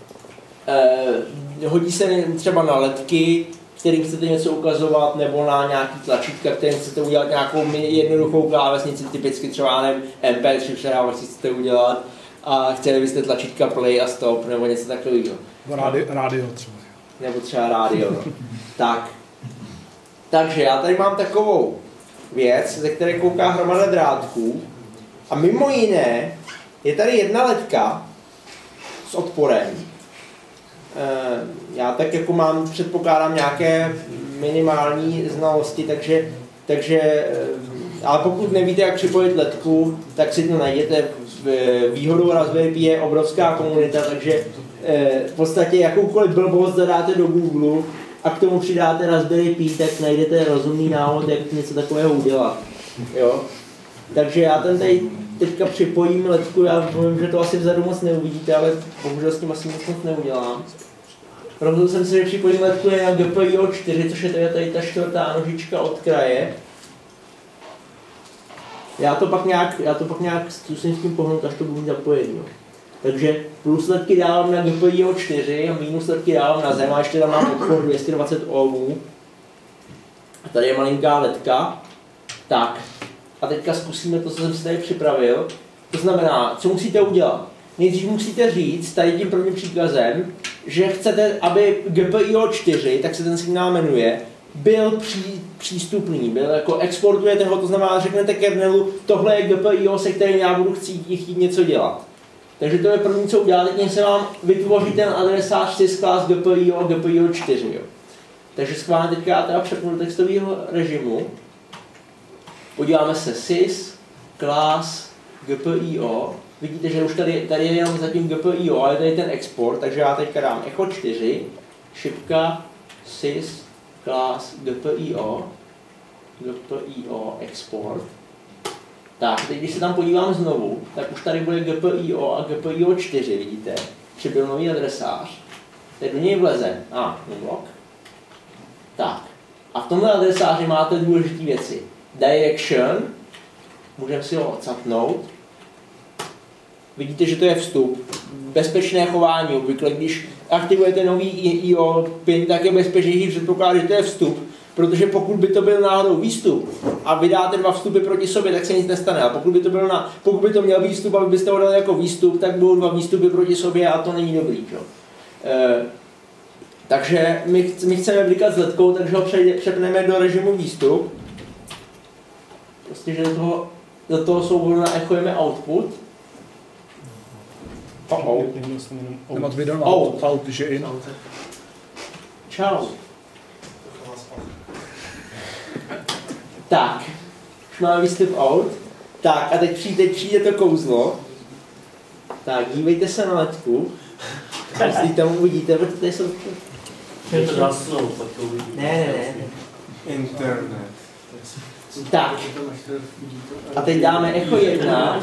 Hodí se třeba na ledky, kterým chcete něco ukazovat, nebo na nějaký tlačítka, kterým chcete udělat nějakou jednoduchou klávesnici, typicky třeba nevím, MP3 předávač si chcete udělat a chtěli byste tlačítka play a stop, nebo něco takového.
Rádio třeba.
Nebo třeba rádio. No. Tak. Takže já tady mám takovou věc, ze které kouká hromada drátků a mimo jiné je tady jedna ledka s odporem. Já tak jako předpokládám nějaké minimální znalosti, takže ale pokud nevíte, jak připojit ledku, tak si to najděte. Výhodou Raspberry Pi je obrovská komunita, takže v podstatě jakoukoliv blbost zadáte do Google a k tomu přidáte Raspberry Pi, tak najdete rozumný návod, jak něco takového udělat. Jo? Takže já ten tady teďka připojím ledku, já vím, že to asi vzadu moc neuvidíte, ale bohužel s tím asi moc neudělám. Rozhodl jsem si, že připojím ledku na GPIO 4, což je tady ta čtvrtá nožička od kraje. Já to pak nějak zkusím s tím pohnout, až to budu zapojený. Takže plus ledky dávám na GPIO 4 a minus ledky dávám na zem a ještě tam mám odpor 220 ohmů. A tady je malinká ledka. Tak. A teďka zkusíme to, co jsem si tady připravil. To znamená, co musíte udělat? Nejdřív musíte říct tady tím prvním příkazem, že chcete, aby GPIO 4, tak se ten signál jmenuje, byl přístupný, byl jako exportujete ho, to znamená, řeknete kernelu, tohle je GPIO, se kterým já budu chtít něco dělat. Takže to je první, co uděláte, když se vám vytvoří ten adresář sysclass GPIO a GPIO 4. Jo. Takže schválně teďka já teda přepnu do textového režimu. Podíváme se sys, class, GPIO. Vidíte, že už tady je jenom zatím GPIO, ale tady je ten export, takže já teďka dám echo 4, šipka, sys, class, GPIO, export. Tak, teď když se tam podívám znovu, tak už tady bude GPIO a GPIO 4, vidíte, přibyl nový adresář. Teď do něj vleze, unlock. Tak, a v tomhle adresáři máte důležité věci. Direction, můžeme si ho odsapnout. Vidíte, že to je vstup. Bezpečné chování, obvykle, když aktivujete nový IO pin, tak je bezpečnější předpoklad, že to je vstup. Protože pokud by to byl náhodou výstup a vydáte dva vstupy proti sobě, tak se nic nestane. A pokud by to měl výstup a vy byste ho dali jako výstup, tak budou dva výstupy proti sobě a to není dobrý. Čo? Takže my chceme blikat s ledkou, takže ho přepneme do režimu výstup. Prostě, že do toho souboru naechujeme output.
Nemat video out, že in.
Čau. Tak, už máme výstup out. Tak a teď přijde to kouzlo. Tak, dívejte se na ledku. Jestli tam uvidíte, protože tady jsou...
Je to zasnou, pak to uvidíte.
Ne.
Internet.
Tak. A teď dáme echo 1.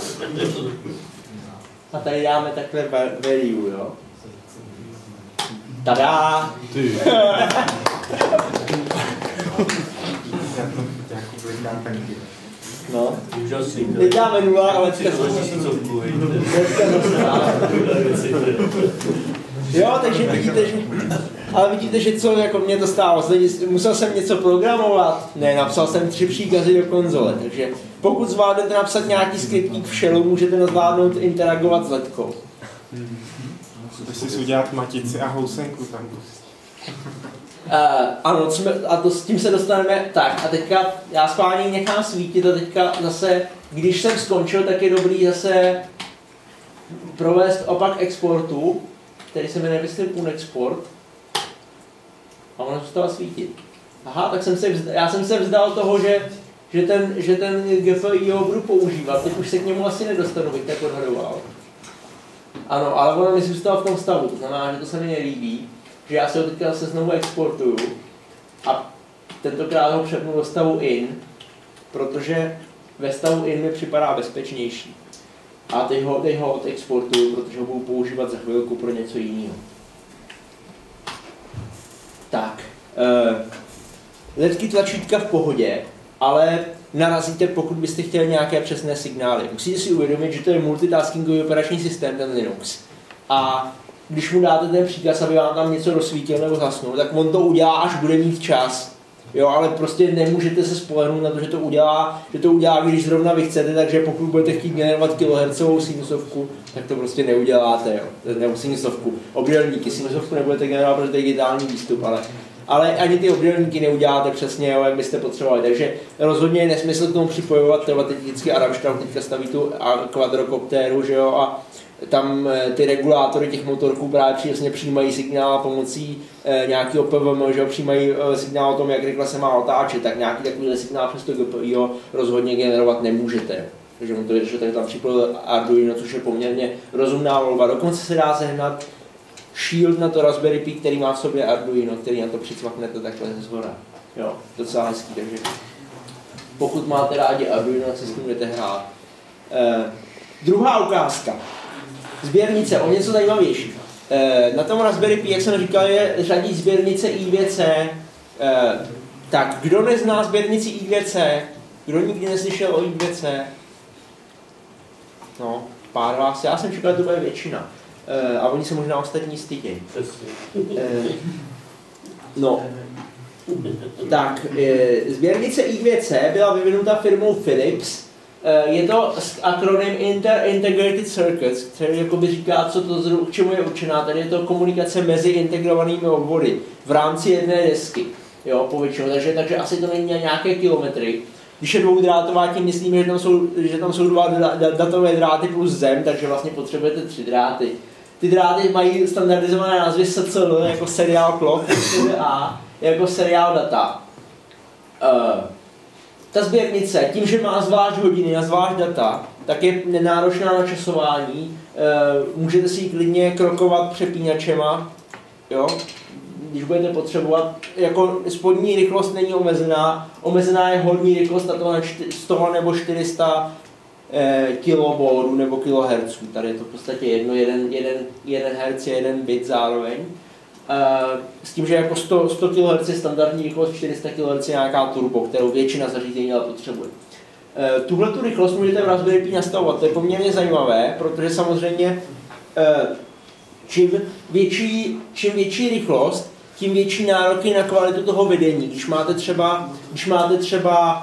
A tady dáme takhle value, jo. Tada! No. Teď dáme 0, ale teďka jo, takže vidíte, že... Ale vidíte, že co jako mě to stálo. Musel jsem něco programovat? Ne, napsal jsem 3 příkazy do konzole, takže pokud zvládnete napsat nějaký skriptík v shellu, můžete zvládnout interagovat s ledkou.
Musíš si udělat matici a housenku tam.
Ano, a s tím se dostaneme. Tak, a teďka já schválně nechám svítit a teďka zase, když jsem skončil, tak je dobrý zase provést opak exportu, který se jmenuje Unexport. A ono zůstala svítit. Aha, tak já jsem se vzdal toho, že ten GPI ho budu používat. Teď už se k němu asi nedostanu, bych tak odhadoval. Ano, ale ono mi zůstalo v tom stavu. To znamená, že to se mi nelíbí, že já se ho teďka zase znovu exportuju a tentokrát ho přepnu do stavu in, protože ve stavu in mi připadá bezpečnější. A teď ho odexportuju, protože ho budu používat za chvilku pro něco jiného. Tak, ledky tlačítka v pohodě, ale narazíte, pokud byste chtěli nějaké přesné signály. Musíte si uvědomit, že to je multitaskingový operační systém, ten Linux. A když mu dáte ten příkaz, aby vám tam něco rozsvítil nebo zasnul, tak on to udělá, až bude mít čas. Jo, ale prostě nemůžete se spolehnout na to, že to udělá, když zrovna vy chcete, takže pokud budete chtít generovat kilohertzovou sinusovku, tak to prostě neuděláte, jo. Nebo sinusovku, obdélníky, sinusovku nebudete generovat, protože to je digitální výstup, ale ani ty obdélníky neuděláte přesně, jo, jak byste potřebovali. Takže rozhodně je nesmysl k tomu připojovat, třeba teď vždycky Aramštau teďka staví tu kvadrokoptéru, že jo, a tam ty regulátory těch motorků právě přesně přijímají signál pomocí nějakého PVM, že jo, přijímají signál o tom, jak rychle se má otáčet, tak nějaký takový signál přes to GPI rozhodně generovat nemůžete. Takže mu to je, že tady tam připojil Arduino, což je poměrně rozumná volba. Dokonce se dá sehnat shield na to Raspberry Pi, který má v sobě Arduino, který na to přicvaknete takhle ze zhora. Jo, docela hezký, takže pokud máte rádi Arduino, tak se s tím budete hrát. Druhá ukázka. Sběrnice, o něco zajímavější. Na tom Raspberry Pi, jak jsem říkal, je řadí sběrnice I2C. Tak, kdo nezná sběrnici I2C? Kdo nikdy neslyšel o I2C? No, pár vás. Já jsem čekal, že to bude většina. A oni se možná ostatní stydějí. No. Tak, sběrnice I2C byla vyvinuta firmou Philips. Je to akronym Integrated Circuits, který jakoby říká, co to, k čemu je určená. Tady je to komunikace mezi integrovanými obvody v rámci jedné desky. Jo, povětšinou. Takže asi to není nějaké kilometry. Když je dvoudrátová, tím myslíme, že tam jsou 2 datové dráty plus zem, takže vlastně potřebujete 3 dráty. Ty dráty mají standardizované názvy SCL, jako serial clock, a jako serial data. Ta sběrnice, tím, že má zvlášť hodiny a zvlášť data, tak je nenáročná na časování. Můžete si ji klidně krokovat přepínačema, jo? Když budete potřebovat. Jako spodní rychlost není omezená, omezená je horní rychlost, a to na 100 nebo 400 kilobordů nebo kilohertzů. Tady je to v podstatě jeden hertz je 1 bit zároveň. S tím, že jako 100 kHz je standardní rychlost, 400 kHz je nějaká turbo, kterou většina zařízení potřebuje. Tuhle tu rychlost můžete v Raspberry Pi nastavovat. To je poměrně zajímavé, protože samozřejmě čím větší rychlost, tím větší nároky na kvalitu toho vedení. Když máte třeba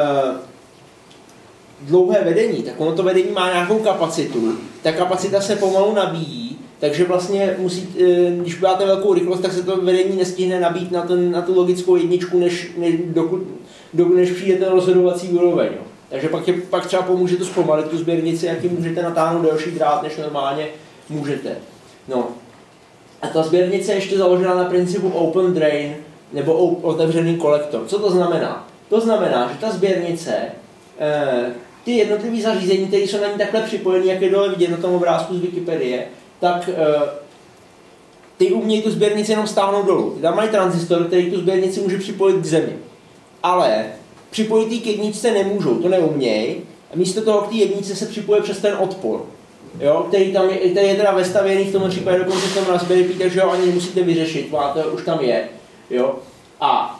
dlouhé vedení, tak ono to vedení má nějakou kapacitu. Ta kapacita se pomalu nabíjí, takže vlastně když máte velkou rychlost, tak se to vedení nestihne nabít na tu logickou jedničku, než přijde ten rozhodovací úroveň. Jo. Takže pak třeba pomůže to zpomalit tu sběrnici, jak ji můžete natáhnout delší drát, než normálně můžete. No. A ta sběrnice je ještě založena na principu open drain, nebo otevřený kolektor. Co to znamená? To znamená, že ta sběrnice, ty jednotlivé zařízení, které jsou na ní takhle připojené, jak je dole vidět na tom obrázku z Wikipedie, tak ty umějí tu sběrnici jenom stáhnout dolů. Tam mají tranzistor, který tu sběrnici může připojit k zemi. Ale připojit k jedničce nemůžou, to neumějí. A místo toho k té jedničce se připoje přes ten odpor, jo, který je teda vestavěný v tomhle případě dokonce v tom Raspberry Pi, takže ho ani nemusíte vyřešit, máte, už tam je. Jo. A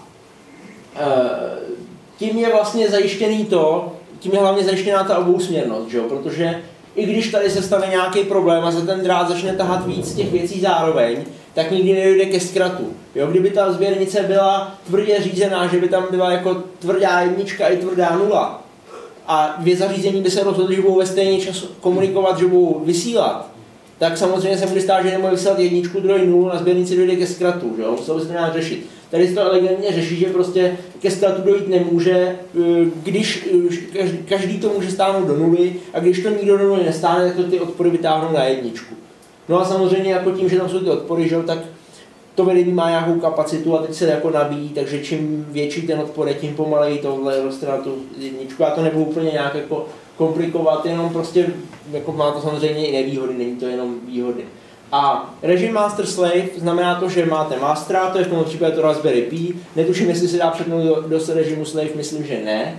tím je vlastně zajištěný tím je hlavně zajištěná ta obousměrnost, že jo? Protože i když tady se stane nějaký problém a se ten drát začne tahat víc těch věcí zároveň, tak nikdy nedojde ke zkratu. Jo? Kdyby ta sběrnice byla tvrdě řízená, že by tam byla jako tvrdá jednička i tvrdá nula a dvě zařízení by se rozhodly, že budou ve stejný čas komunikovat, že budou vysílat, tak samozřejmě se bude stát, že nemůže vysílat jedničku, druhý nulu, na sběrnici dojde ke zkratu, že jo? Muselo by se to nějak řešit. Tady se to elegantně řeší, že prostě ke zkratu dojít nemůže, když každý to může stáhnout do nuly a když to nikdo do nuly nestáhne, tak to ty odpory vytáhnou na jedničku. No a samozřejmě jako tím, že tam jsou ty odpory, že, tak to vedení má nějakou kapacitu a teď se jako nabíjí, takže čím větší ten odpor je, tím pomaleji tohle roste na tu jedničku. Já to nebudu úplně nějak jako komplikovat, jenom prostě jako má to samozřejmě i nevýhody, není to jenom výhody. A režim Master Slave znamená to, že máte Mastera, to je v tomto případě to Raspberry Pi, netuším, jestli se dá přepnout do režimu Slave, myslím, že ne.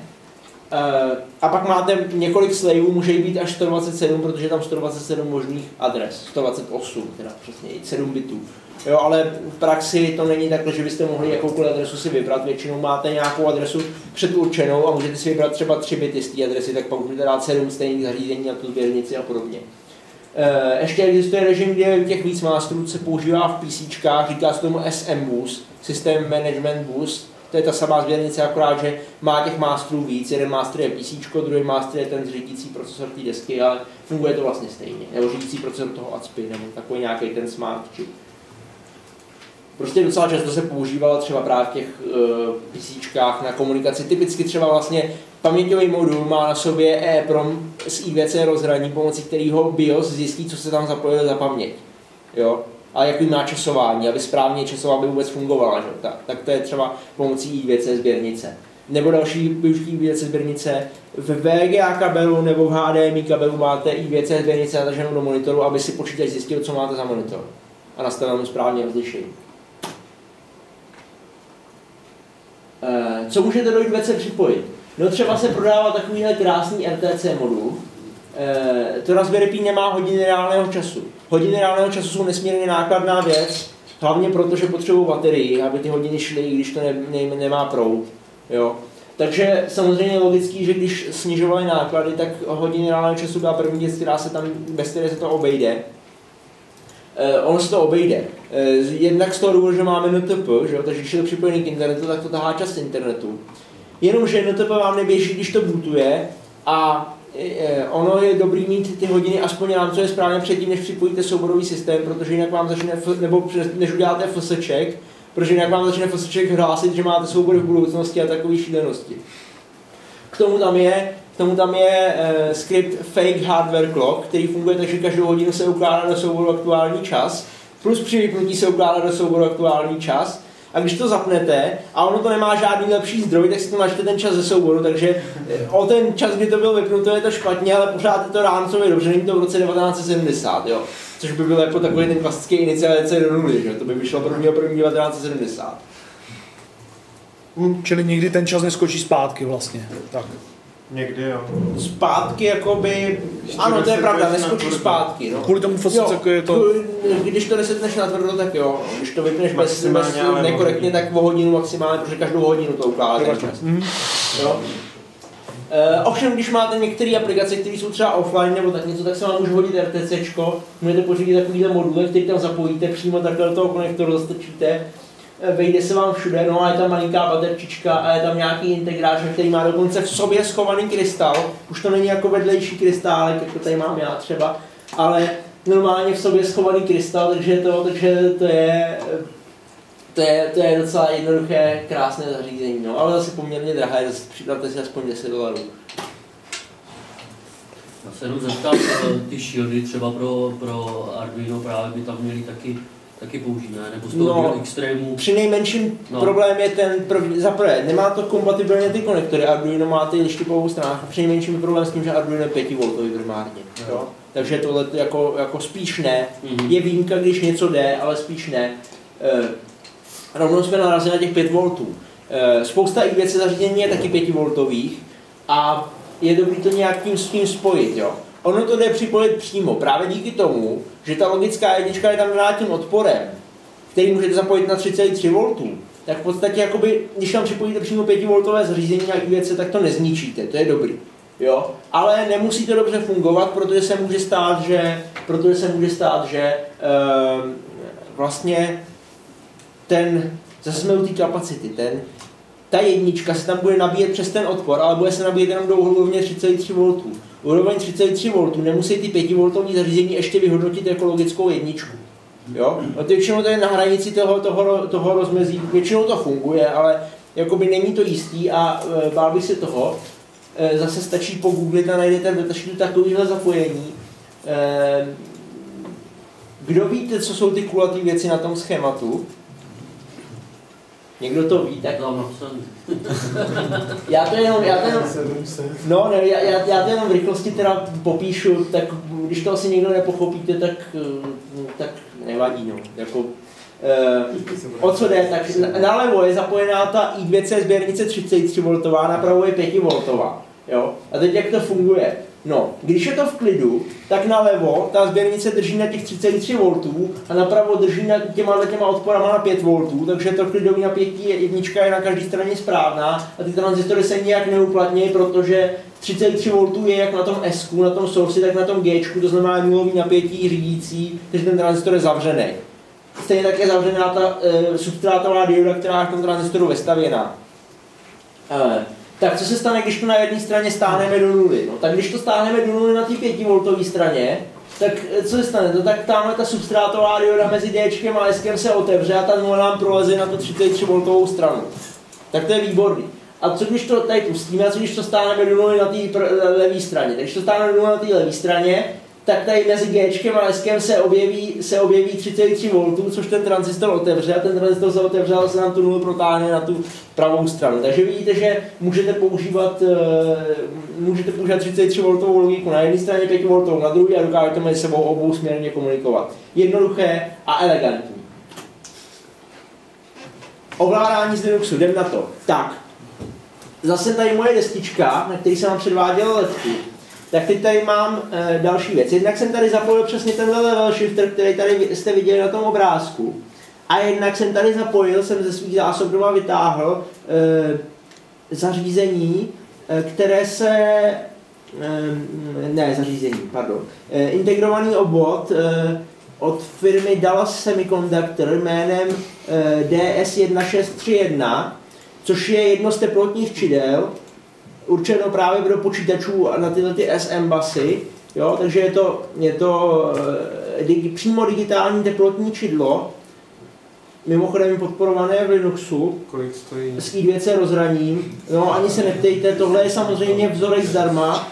A pak máte několik slaveů, může jich být až 127, protože je tam 127 možných adres, 128, teda přesně, 7 bitů. Jo, ale v praxi to není takhle, že byste mohli jakoukoliv adresu si vybrat, většinou máte nějakou adresu předurčenou a můžete si vybrat třeba 3 bity z té adresy, tak pak můžete dát 7 stejných zařízení na tu sběrnici a podobně. Ještě existuje režim, kde těch víc masterů se používá v PCčkách, říká se tomu SM Bus, System Management Bus. To je ta samá sběrnice, akorát, že má těch masterů víc. Jeden master je PCčko, druhý master je ten řídící procesor té desky, ale funguje to vlastně stejně. Nebo řídící procesor toho ACPI, nebo takový nějaký ten smart chip. Prostě docela často se používalo třeba právě v těch PCčkách na komunikaci. Typicky třeba vlastně paměťový modul má na sobě EEPROM s IVC rozhraní, pomocí kterého BIOS zjistí, co se tam zapojilo za paměť. Jo? A jaký má časování, aby správně časová by vůbec fungovala. Že? Tak to je třeba pomocí IVC sběrnice. Nebo další využití IVC sběrnice. V VGA kabelu nebo v HDMI kabelu máte IVC sběrnice nataženou do monitoru, aby si počítač zjistil, co máte za monitor. A nastavil mu správně rozlišení. Co můžete do IVC připojit? No třeba se prodává takovýhle krásný RTC modul. To Raspberry Pi nemá hodiny reálného času. Hodiny reálného času jsou nesmírně nákladná věc, hlavně proto, že potřebují baterii, aby ty hodiny šly, i když to nemá proud. Jo. Takže samozřejmě logický, že když snižovali náklady, tak hodiny reálného času byla první věc, bez které se to obejde. Ono se to obejde. Jednak z toho důvodu, že máme NTP, že? Takže když je to připojený k internetu, tak to tahá čas z internetu. Jenomže NTP vám neběží, když to bootuje a ono je dobrý mít ty hodiny aspoň rámcově správně předtím, než připojíte souborový systém, protože jinak vám začne, nebo než uděláte FSček, protože jinak vám začne FSček hlásit, že máte soubory v budoucnosti a takové šílenosti. K tomu tam je skript Fake Hardware Clock, který funguje tak, že každou hodinu se ukládá do souboru aktuální čas, plus při vypnutí se ukládá do souboru aktuální čas. A když to zapnete a ono to nemá žádný lepší zdroj, tak si to načte ten čas ze souboru, takže o ten čas, kdy to byl vypnuto, je to špatně, ale pořád je to rámcově dobře, není to v roce 1970, jo. Což by byl jako takový ten klasický inicializace do nuly, že? To by vyšlo 1.1.1970.
Čili nikdy ten čas neskočí zpátky vlastně. Tak.
Někdy jo.
Zpátky jakoby, ano, to je pravda, neskočí zpátky. No.
Kvůli tomu FSčku je to...
Když to resetneš na tvrdo, tak jo. Když to vypneš bez nekorektně, tak o hodinu maximálně, protože každou hodinu to ukládá ten čas. Jo. Ovšem, když máte některé aplikace, které jsou třeba offline nebo tak něco, tak se vám může hodit RTCčko, můžete pořídit takovýhle module, který tam zapojíte, přímo takhle do toho konektoru zastrčíte, vejde se vám všude, no a je tam malinká baterčička a je tam nějaký integráč, který má dokonce v sobě schovaný krystal, už to není jako vedlejší krystálek, jako tady mám já třeba, ale normálně v sobě schovaný krystal, takže to je docela jednoduché, krásné zařízení, no, ale zase poměrně drahé, připravte si aspoň $10.
Já se jenom zeptám, ty shieldy třeba pro Arduino právě by tam měly taky použít, ne? Nebo z toho extrému. Při nejmenším
problém je ten, zaprvé, nemá to kompatibilně ty konektory, Arduino má ty lištipovou stránku, při nejmenším problém s tím, že Arduino je 5V primárně, jo? Takže tohle jako spíš ne, je výjimka, když něco jde, ale spíš ne. Rovnou jsme narazili na těch 5V. Spousta I2C zařízení je taky 5V a je dobré to nějakým s tím spojit. Jo. Ono to jde připojit přímo, právě díky tomu, že ta logická jednička je tam daná tím odporem, který můžete zapojit na 3,3 V, tak v podstatě, jakoby, když tam připojíte přímo 5V zařízení na I2C, tak to nezničíte, to je dobrý. Jo? Ale nemusí to dobře fungovat, protože se může stát, že vlastně zase jsme u té kapacity, ta jednička se tam bude nabíjet přes ten odpor, ale bude se nabíjet jenom do úrovně 3,3 V. Úroveň 3,3 V nemusí ty 5V zařízení ještě vyhodnotit jako logickou jedničku. Jo? No, většinou to je na hranici toho rozmezí, většinou to funguje, ale jakoby není to jistý a bál bych se toho. Zase stačí pogooglit a najdete v datasheetu takovýhle zapojení. Kdo víte, co jsou ty kulatý věci na tom schématu? Někdo to ví, tak... Já to jenom v rychlosti teda popíšu, tak když to asi někdo nepochopíte, tak nevadí, no. Jako, o co jde, tak nalevo je zapojená ta I2C sběrnice 33V, napravo je 5V. Jo? A teď jak to funguje? No, když je to v klidu, tak nalevo ta sběrnice drží na těch 3,3 V a napravo drží na těma odporama na 5 V, takže to klidový napětí jednička je na každé straně správná a ty tranzistory se nijak neuplatní, protože 3,3 V je jak na tom S, na tom sourci, tak na tom G, to znamená nulový napětí řídící, takže ten tranzistor je zavřený. Stejně tak je zavřená ta substrátová dioda, která je v tom tranzistoru vestavěná. Tak co se stane, když to na jedné straně stáhneme do nuly? No, tak když to stáhneme do nuly na té 5V straně, tak co se stane? No, tak tamhle ta substrátová dioda mezi Dčkem a Skem se otevře a ta nula nám proleze na tu 33V stranu. Tak to je výborný. A co když to tady pustíme, a co když to stáhneme do nuly na té levé straně? Tak když to stáhneme do nuly na té levé straně, tak tady mezi Gčkem a Skem se objeví 3,3 V, což ten tranzistor otevře a ten tranzistor se otevře a se nám tu nulu protáhne na tu pravou stranu. Takže vidíte, že můžete používat 33V logiku na jedné straně, 5V na druhé a dokážete mezi sebou obousměrně komunikovat. Jednoduché a elegantní. Ovládání z Linuxu, jdem na to. Tak, zase tady moje destička, na který jsem vám předváděl letku. Tak teď tady mám další věc. Jednak jsem tady zapojil přesně tenhle level shifter, který tady jste viděli na tom obrázku. A jednak jsem tady zapojil, jsem ze svých zásob doma vytáhl zařízení, které se... integrovaný obvod od firmy Dallas Semiconductor jménem DS1631, což je jedno z teplotních čidel, určeno právě pro počítačů na tyhle ty SM busy, jo, takže je to přímo digitální teplotní čidlo, mimochodem podporované v Linuxu.
Kolik stojí?
S I2C rozhraním. No, ani se neptejte, tohle je samozřejmě vzorek zdarma,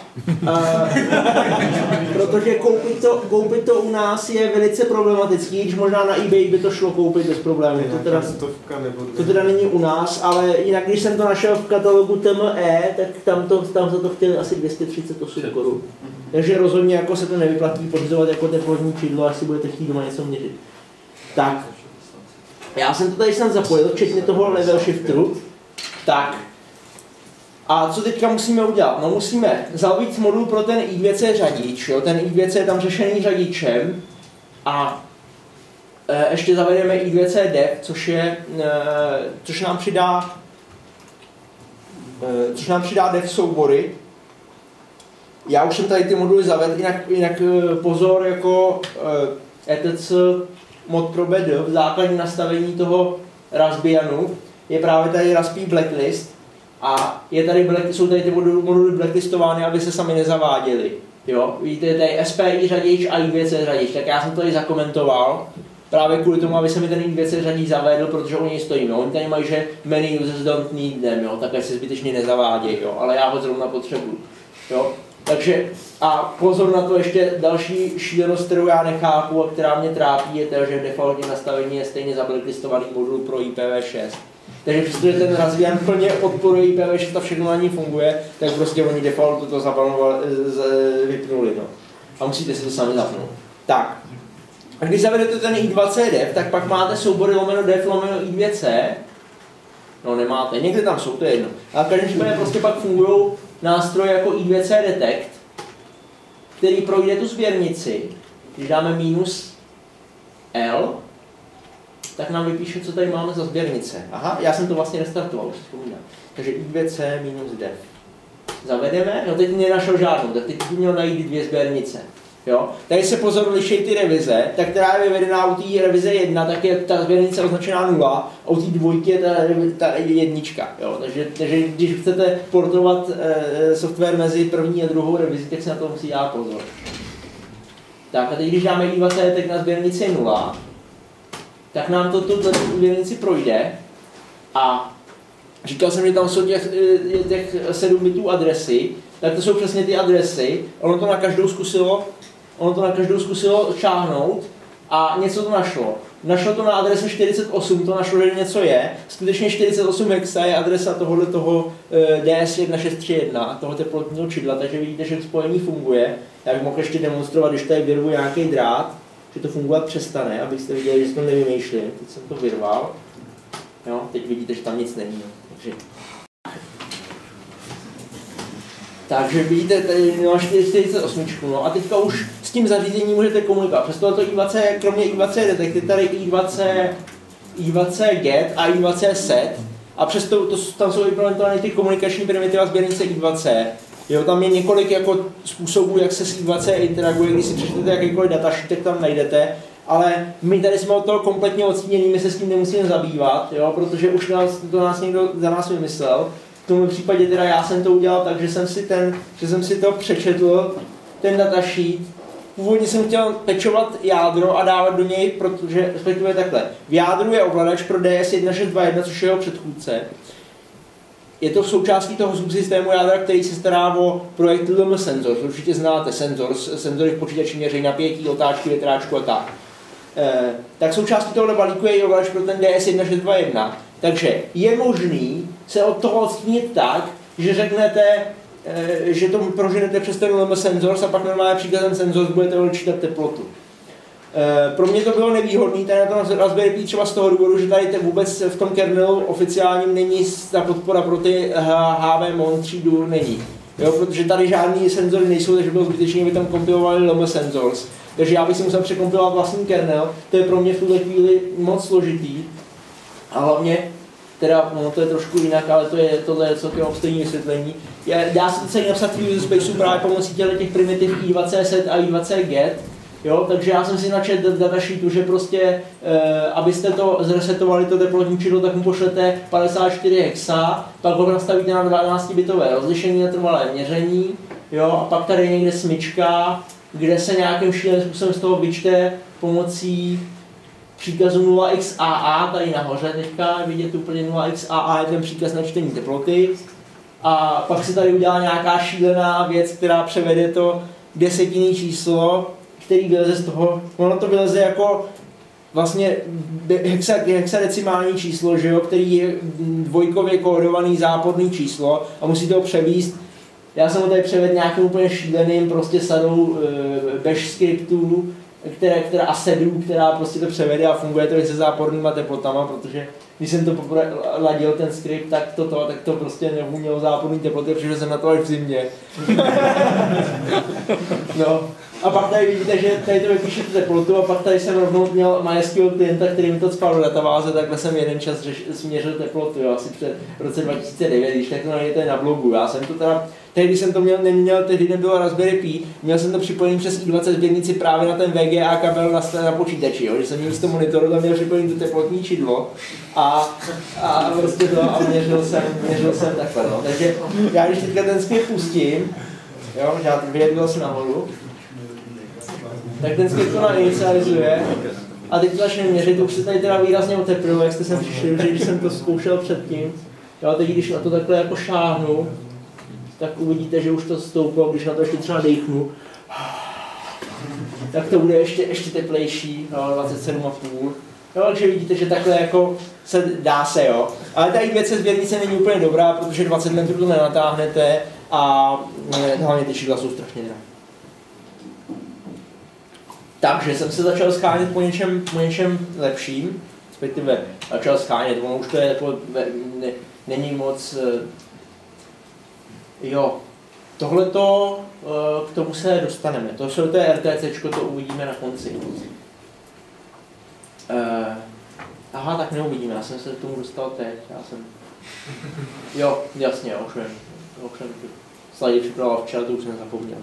protože koupit to u nás je velice problematický, když možná na eBay by to šlo koupit bez problémů. To teda není u nás, ale jinak když jsem to našel v katalogu TME, tak tam za to chtěli asi 238 korun. Takže rozhodně jako se to nevyplatí pořizovat jako teplotní čidlo, až si budete chtít doma něco měřit. Tak. Já jsem to tady snad zapojil, včetně toho level shifteru. Tak. A co teďka musíme udělat? No musíme zavít modul pro ten I2C řadič, jo? Ten I2C je tam řešený řadičem a ještě zavedeme I2C dev, což nám přidá dev soubory. Já už jsem tady ty moduly zavedl, jinak pozor, jako etc mod pro BD v základním nastavení toho Raspbianu je právě tady Raspberry Blacklist a jsou tady ty moduly blacklistovány, aby se sami nezaváděly. Jo? Vidíte, tady SPI řadič a I2C řadič, tak já jsem to tady zakomentoval právě kvůli tomu, aby se mi ten I2C řadič zavedl, protože o něj stojím. Jo? Oni tady mají, že many users don't need them, jo? Takhle se zbytečně nezavádějí, jo? Ale já ho zrovna potřebuju. Jo? Takže a pozor na to, ještě další šílenost, kterou já nechápu a která mě trápí, je to, že defaultní nastavení je stejně zablacklistowaný modul pro IPv6. Takže přestože ten Raspbian plně podporuje IPv6 a všechno na ní funguje, tak prostě oni defaultu to vypnuli. No. A musíte si to sami zapnout. Tak. A když zavedete ten I2C dev, tak pak máte soubory lomeno dev lomeno I2C, No nemáte, někde tam jsou, to je jedno. A v každém případě prostě pak fungují nástroje jako I2C Detect, který projde tu sběrnici. Když dáme -L, tak nám vypíše, co tady máme za sběrnice. Aha, já jsem to vlastně restartoval, už si vzpomínám. Takže I2C -dev. Zavedeme, no teď nenašel žádnou, tak teď by měl najít 2 sběrnice. Jo? Tady se pozor liší ty revize, tak která je vyvedená u té revize 1, tak je ta sběrnice označená 0, a u té 2 je ta jednička. Jo? Takže když chcete portovat software mezi první a druhou revizi, tak se na to musí dát pozor. Tak a teď když dáme I2C tak na sběrnici 0, tak nám to tuto sběrnici projde a říkal jsem, že tam jsou těch 7 bitů adresy, tak to jsou přesně ty adresy, ono to na každou zkusilo šáhnout a něco to našlo. Našlo to na adrese 48, to našlo, že něco je. Skutečně 48 hexa je adresa toho DS1631, toho teplotního čidla, takže vidíte, že spojení funguje. Já bych mohl ještě demonstrovat, když tady vyrvu nějaký drát, že to fungovat přestane, abyste viděli, že to nevymýšlím. Teď jsem to vyrval. Jo, teď vidíte, že tam nic není. Takže vidíte, tady má 48, no a teďka už s tím zařízením můžete komunikovat. Přes tohleto I2C, kromě I2C Detect, je tady I2C Get a I2C Set a přes tam jsou implementovány ty komunikační primitiva sběrnice I2C. Jo, tam je několik jako způsobů, jak se s I2C interaguje, když si přečtete jakýkoliv datasheet, tak tam najdete. Ale my tady jsme od toho kompletně odstínění, my se s tím nemusíme zabývat, jo, protože už to někdo za nás vymyslel. V tomhle případě teda já jsem to udělal tak, že jsem si to přečetl, ten datasheet. Původně jsem chtěl pečovat jádro a dávat do něj, protože respektive takhle. V jádru je ovladač pro DS1621, což je jeho předchůdce. Je to v součástí toho subsystému jádra, který se stará o projekt LM Sensor. Určitě znáte senzory v počítači měří napětí, otáčky, větráčku a tak. Tak součástí tohoto balíku je i ovladač pro ten DS1621. Takže je možný se od toho odstínit tak, že řeknete, že to proženete přes ten LM Sensor a pak normálně příkazem Sensor budete odčítat teplotu. Pro mě to bylo nevýhodné, tady na tom Raspberry Pi třeba z toho důvodu, že tady vůbec v tom kernelu oficiálním není ta podpora pro ty HVMON třídu není. Jo, protože tady žádný senzory nejsou, takže bylo zbytečně, aby tam kompilovali LM Sensors. Takže já bych si musel překompilovat vlastní kernel, to je pro mě v tuhle chvíli moc složitý. A hlavně, teda, no to je trošku jinak, ale tohle je celkem obstojní vysvětlení. Dá se to celý napsat v user spaceu právě pomocí těch primitiv I2C set a I2C get. Jo, takže já jsem si načetl datasheetu, že prostě, abyste to zresetovali to teplotní čidlo, tak mu pošlete 54 hexa, pak ho nastavíte na 12-bitové rozlišení na trvalé měření, jo, a pak tady je někde smyčka, kde se nějakým šíleným způsobem z toho vyčte pomocí příkazu 0xAA, tady nahoře teďka, vidět úplně 0xAA je ten příkaz na čtení teploty. A pak se tady udělá nějaká šílená věc, která převede to desetinné číslo, který vyleze z toho, ono to vyleze jako vlastně hexadecimální číslo, že jo, který je dvojkově kódovaný záporný číslo a musíte ho převíst. Já jsem ho tady převedl nějakým úplně šíleným prostě sadou bash skriptů, která asedů, která prostě to převede a funguje to i se zápornýma teplotama, protože když jsem to poprvé ladil ten skript, tak to prostě neumělo záporný teploty, protože jsem na to až v zimě. No. A pak tady vidíte, že tady to vypíše tu teplotu a pak tady jsem rovnou měl MySQL klienta, který mi to cpal do databáze, takhle jsem jeden čas směřil teplotu, jo, asi před roce 2009, když tak to najdete na blogu. Já jsem to teda, když jsem to neměl, tehdy nebylo Raspberry Pi, měl jsem to připojený přes I20 sběrnici právě na ten VGA kabel na počítači, jo, že jsem měl z toho monitoru, tam měl připojený to teplotní čidlo a prostě to a měřil jsem takhle, no. Takže já když teďka ten skript pustím, jo, že já vyjedl jsem nahoru, tak ten skript to nainicializuje a teď to začne měřit, už se tady teda výrazně oteplilo, jak jste sem přišli, že když jsem to zkoušel předtím, jo, teď když na to takhle jako šáhnu, tak uvidíte, že už to stouplo, když na to ještě třeba dejchnu, tak to bude ještě teplejší, no, 27,5. Jo, takže vidíte, že takhle jako se dá se, jo. Ale tady věc se sběrnice není úplně dobrá, protože 20 metrů to nenatáhnete a hlavně ty šidla jsou strašně drahé. Takže jsem se začal schánět po něčem lepším respektive začal schánět, ono už to je jako, není moc, jo, tohleto, k tomu se dostaneme, to je RTCčko, to uvidíme na konci. Aha, tak neuvidíme, já jsem se k tomu dostal teď, jo, jasně, už jsem slajdy připravoval včera, to už jsem zapomněl.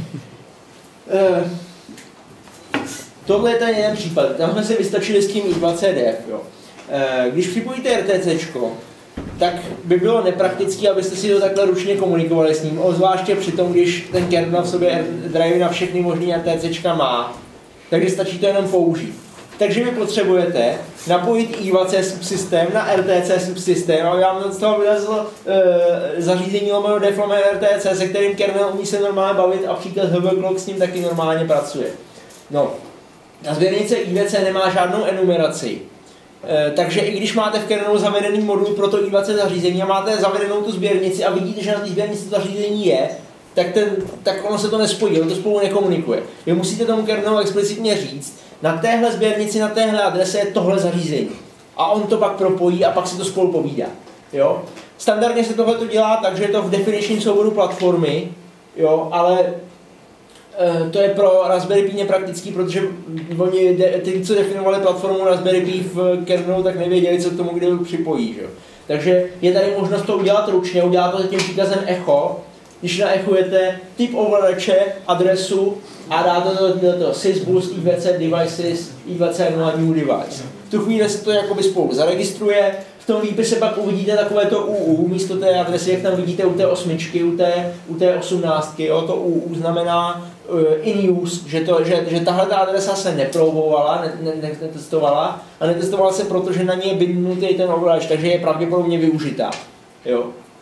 Tohle je ten jeden případ, tam jsme si vystačili s tím i20DF, jo. Když připojíte RTCčko, tak by bylo nepraktické, abyste si to takhle ručně komunikovali s ním, zvláště při tom, když ten kernel v sobě drive na všechny možný RTCčka má, takže stačí to jenom použít. Takže vy potřebujete napojit I2C subsystém na RTC subsystém, aby vám z toho vylezlo zařízení lomeno def lomeno RTC, se kterým kernel umí se normálně bavit a příklad hoverclock s ním taky normálně pracuje. No, ta sběrnice I2C nemá žádnou enumeraci. Takže i když máte v kernelu zavedený modul pro to I2C zařízení a máte zavedenou tu sběrnici a vidíte, že na té sběrnici to zařízení je, tak ono se to nespojí, ono to spolu nekomunikuje. Vy musíte tomu kernelu explicitně říct, na téhle sběrnici, na téhle adrese je tohle zařízení. A on to pak propojí a pak si to spolu povídá. Jo? Standardně se tohle dělá tak, že je to v definičním souboru platformy, jo? Ale to je pro Raspberry Pi nepraktický, protože oni, ty, co definovali platformu Raspberry Pi v kernelu, tak nevěděli, co k tomu kde připojí. Že? Takže je tady možnost to udělat ručně, udělat to tím příkazem echo. Když naechujete typ ovladače, adresu a dáte to sysbus, IVC devices, IVC0 new device. V tu chvíli se to jakoby spolu zaregistruje, v tom výpise pak uvidíte takovéto UU místo té adresy, jak tam vidíte u té 8, u té 18, jo, to UU znamená in use, že tahle adresa se neproubovala, netestovala a netestovala se proto, že na ní je bindnutý ten ovladač, takže je pravděpodobně využitá. Jo.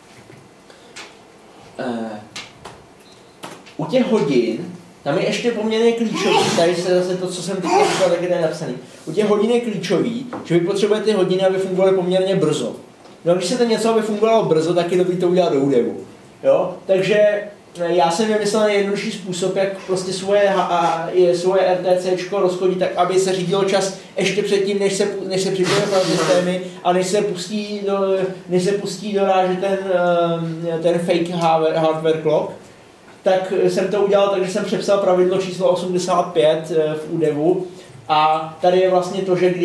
U těch hodin, tam je ještě poměrně klíčový, tady se zase to, co jsem teď říkal, tak je napsaný. U těch hodin je klíčový, že vy potřebujete ty hodiny, aby fungovaly poměrně brzo. No a když se to něco, aby fungovalo brzo, tak je dobrý to udělat do údevu. Jo? Takže já jsem vymyslel nejjednodušší způsob, jak prostě svoje RTCčko rozchodit tak, aby se řídilo čas ještě předtím, než se připojí na systémy a než se pustí dorážet ten fake hardware clock. Tak jsem to udělal tak, že jsem přepsal pravidlo číslo 85 v údevu a tady je vlastně to, že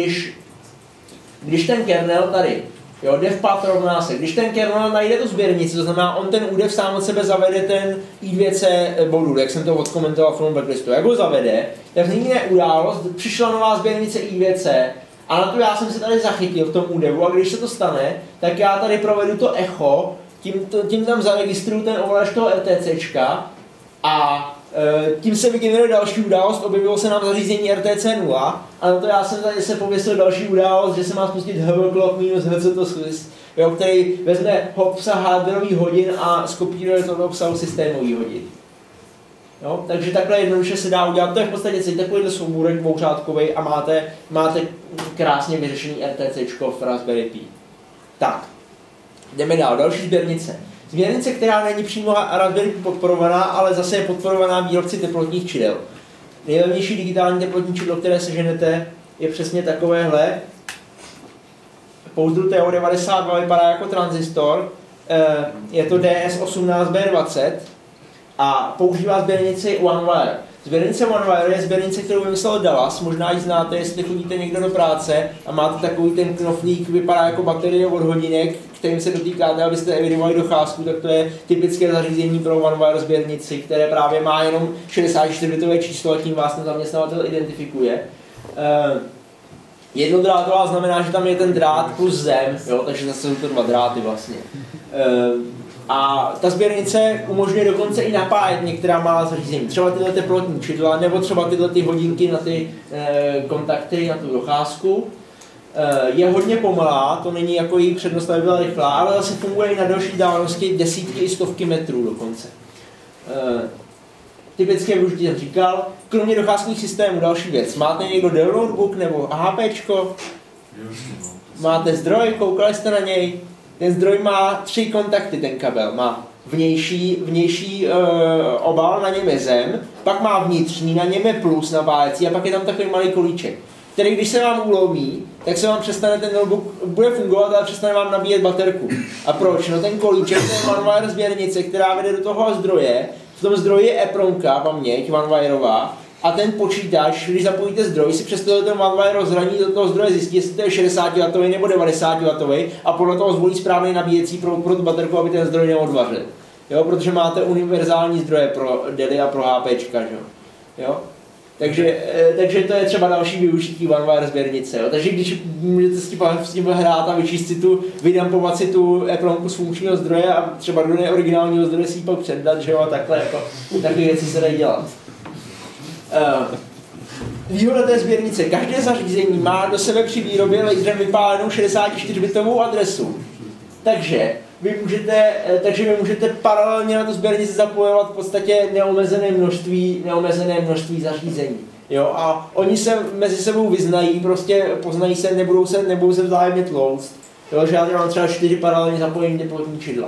když ten kernel tady, jo, devpath rovná se, když ten kernel najde tu sběrnici, to znamená, on ten údev sám od sebe zavede ten I2C modul, jak jsem to odkomentoval v tom backlistu, jak ho zavede, tak vznikne událost, přišla nová sběrnice I2C a na to já jsem se tady zachytil v tom údevu a když se to stane, tak já tady provedu to echo, tím tam zaregistruju ten ovladač toho RTCčka a tím se vygeneruje další událost, objevilo se nám zařízení RTC0 a na to já jsem tady se pověsil další událost, že se má spustit hoverclock minus HCT, který vezme obsah hardwareových hodin a skopíruje to do obsahu systémových hodin. Jo? Takže takhle jednoduše se dá udělat, to je v podstatě celý takovýhle soubůrek dvouřádkovej a máte krásně vyřešený RTCčko v Raspberry Pi. Tak. Jdeme dál, další sběrnice. Sběrnice, která není přímo Raspberry podporovaná, ale zase je podporovaná výrobci teplotních čidel. Nejlevnější digitální teplotní čidlo, které seženete, je přesně takovéhle. Pouzdru TO92 vypadá jako tranzistor. Je to DS18B20 a používá sběrnici OneWire. Sběrnice OneWire je sběrnice, kterou vymyslel Dallas, možná ji znáte, jestli chodíte někdo do práce a máte takový ten knoflík, vypadá jako baterie od hodinek, kterým se dotýkáte, abyste evidovali docházku, tak to je typické zařízení pro OneWire sběrnici, které právě má jenom 64-bitové číslo a tím vás ten zaměstnavatel identifikuje. Jednodrátová znamená, že tam je ten drát plus zem, jo, takže zase jsou to dva dráty vlastně. A ta sběrnice umožňuje dokonce i napájet některá malá zařízení, třeba tyhle teplotní čidla, nebo třeba tyhle ty hodinky na ty kontakty, na tu docházku. Je hodně pomalá, to není jako její přednost, aby byla rychlá, ale zase funguje i na další vzdálenosti desítky i stovky metrů dokonce. Typické využití jsem říkal, kromě docházkových systémů další věc. Máte někdo Dell notebook nebo HPčko? Máte zdroj, koukali jste na něj? Ten zdroj má 3 kontakty, ten kabel. Má vnější obal, na něm je zem, pak má vnitřní, na něm je plus nabájecí a pak je tam takový malý kolíček. který když se vám ulomí, tak se vám přestane ten notebook, bude fungovat, ale přestane vám nabíjet baterku. A proč? No ten kolíček, to je one-wire sběrnice, která vede do toho zdroje. V tom zdroji je EPROMka, paměť, one-wireová. A ten počítač, když zapojíte zdroj, si přes ten one-wire rozhraní do toho zdroje zjistí, jestli to je 60W nebo 90W a podle toho zvolí správný nabíjecí proud pro tu baterku, aby ten zdroj neodvařil. Jo, protože máte univerzální zdroje pro DELy a pro HPčka, jo. Takže to je třeba další využití one-wire sběrnice. Jo. Takže když můžete s tím hrát a vyčíst si vydampovat si tu EPROMku z funkčního zdroje a třeba do neoriginálního zdroje si ji pak předat, že jo, a takhle, jako, takové věci se dají dělat. Výhoda té sběrnice. Každé zařízení má do sebe při výrobě laserem vypálenou 64-bitovou adresu. Takže vy můžete paralelně na tu sběrnici zapojovat v podstatě neomezené množství zařízení. Jo? A oni se mezi sebou vyznají, prostě poznají se, nebudou se vzájemně tlouct. Jo? Že já mám třeba 4 paralelně zapojení teplotní čidla.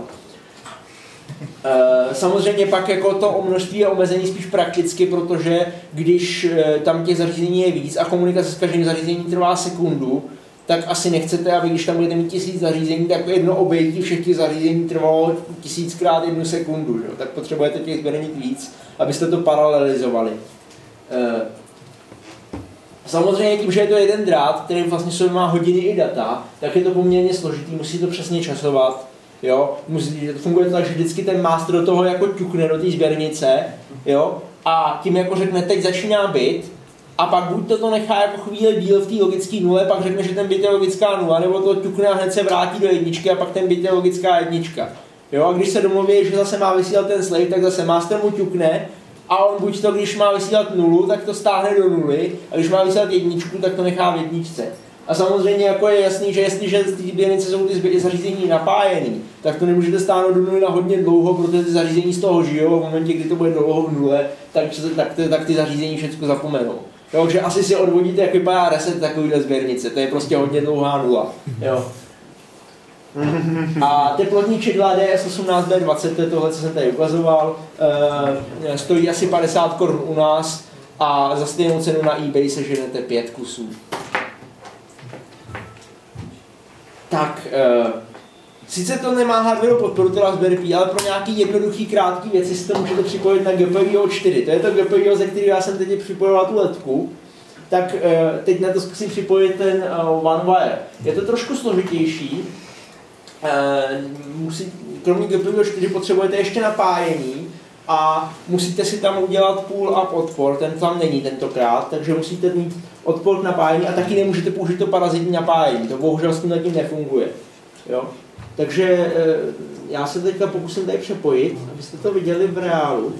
Samozřejmě pak jako to množství je omezení spíš prakticky, protože když tam těch zařízení je víc a komunikace s každým zařízením trvá sekundu, tak asi nechcete, aby když tam budete mít 1000 zařízení, tak jedno obejití všech těch zařízení trvalo 1000x1 sekundu. Že? Tak potřebujete těch sběrnic víc, abyste to paralelizovali. Samozřejmě tím, že je to jeden drát, který vlastně sobě má hodiny i data, tak je to poměrně složitý, musí to přesně časovat. Jo? Funguje to tak, že vždycky ten master do toho jako ťukne do té sběrnice, jo? A tím jako řekne, teď začíná bit, a pak buď to nechá jako chvíli díl v té logické nule, pak řekne, že ten bit je logická nula, nebo to ťukne a hned se vrátí do jedničky a pak ten bit je logická jednička. Jo? A když se domluví, že zase má vysílat ten slave, tak zase master mu ťukne a on buď to, když má vysílat nulu, tak to stáhne do nuly, a když má vysílat jedničku, tak to nechá v jedničce. A samozřejmě jako je jasný, že jestliže ty sběrnice jsou ty zařízení napájený, tak to nemůžete stáhnout do nuly na hodně dlouho, protože ty zařízení z toho žijou a v momentě, kdy to bude dlouho v nule, tak ty zařízení všechno zapomenou. Takže asi si odvodíte, jak vypadá reset takovýhle sběrnice, to je prostě hodně dlouhá nula. Jo. A teplotní čidla DS18B20, to je tohle, co jsem tady ukazoval, stojí asi 50 Kč u nás a za stejnou cenu na eBay seženete 5 kusů. Tak, sice to nemá hardware podporu, teda Raspberry Pi, ale pro nějaký jednoduchý, krátký věci si to můžete připojit na GPIO 4. To je to GPIO, ze kterého já jsem teď připojoval tu ledku. Tak teď na to zkusím připojit ten OneWire. Je to trošku složitější. Kromě GPIO 4 potřebujete ještě napájení a musíte si tam udělat pull-up odpor, ten tam není tentokrát, takže musíte mít odpor k napájení a taky nemůžete použít to parazitní napájení, to bohužel s tím zatím nefunguje. Jo? Takže já se teďka pokusím tady přepojit, abyste to viděli v reálu.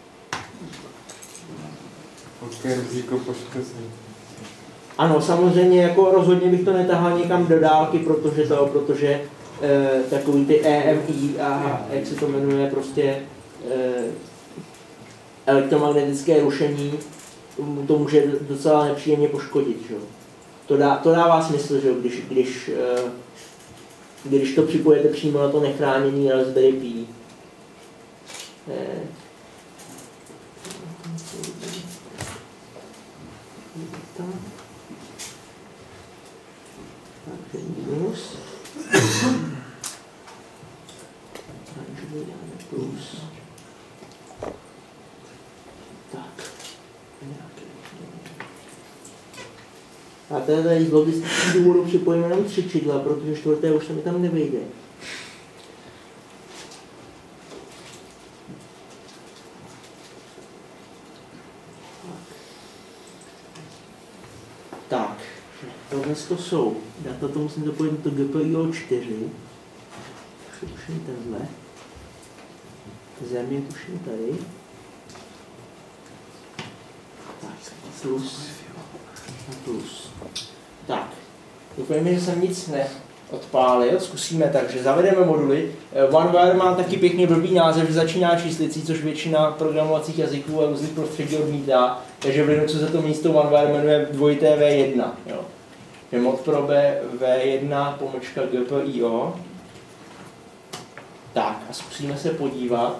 Ano, samozřejmě jako rozhodně bych to netahal někam do dálky, protože takový ty EMI a jak se to jmenuje, prostě elektromagnetické rušení, to může docela nepříjemně poškodit. Že? To dává smysl, že? Když to připojete přímo na to nechráněný Raspberry Pi. Minus. Plus. Tak. A tady z logistických důvodů připojíme jenom 3 čidla, protože 4. už se mi tam nevejde. Tak. Tohle to jsou. Já to musím zapojit do GPIO 4. Tuším tenhle. Země tuším tady. Tak, plus. A plus. Tak. Doufujeme, že jsem nic neodpálil. Zkusíme, takže zavedeme moduly. OneWire má taky pěkně blbý název, že začíná číslicí, což většina programovacích jazyků a různých prostředí odmítá. Takže v Linuxu se to místo OneWire jmenuje dvojité V1. Jo. Je mod pro V1 pomlčka GPIO. Tak a zkusíme se podívat.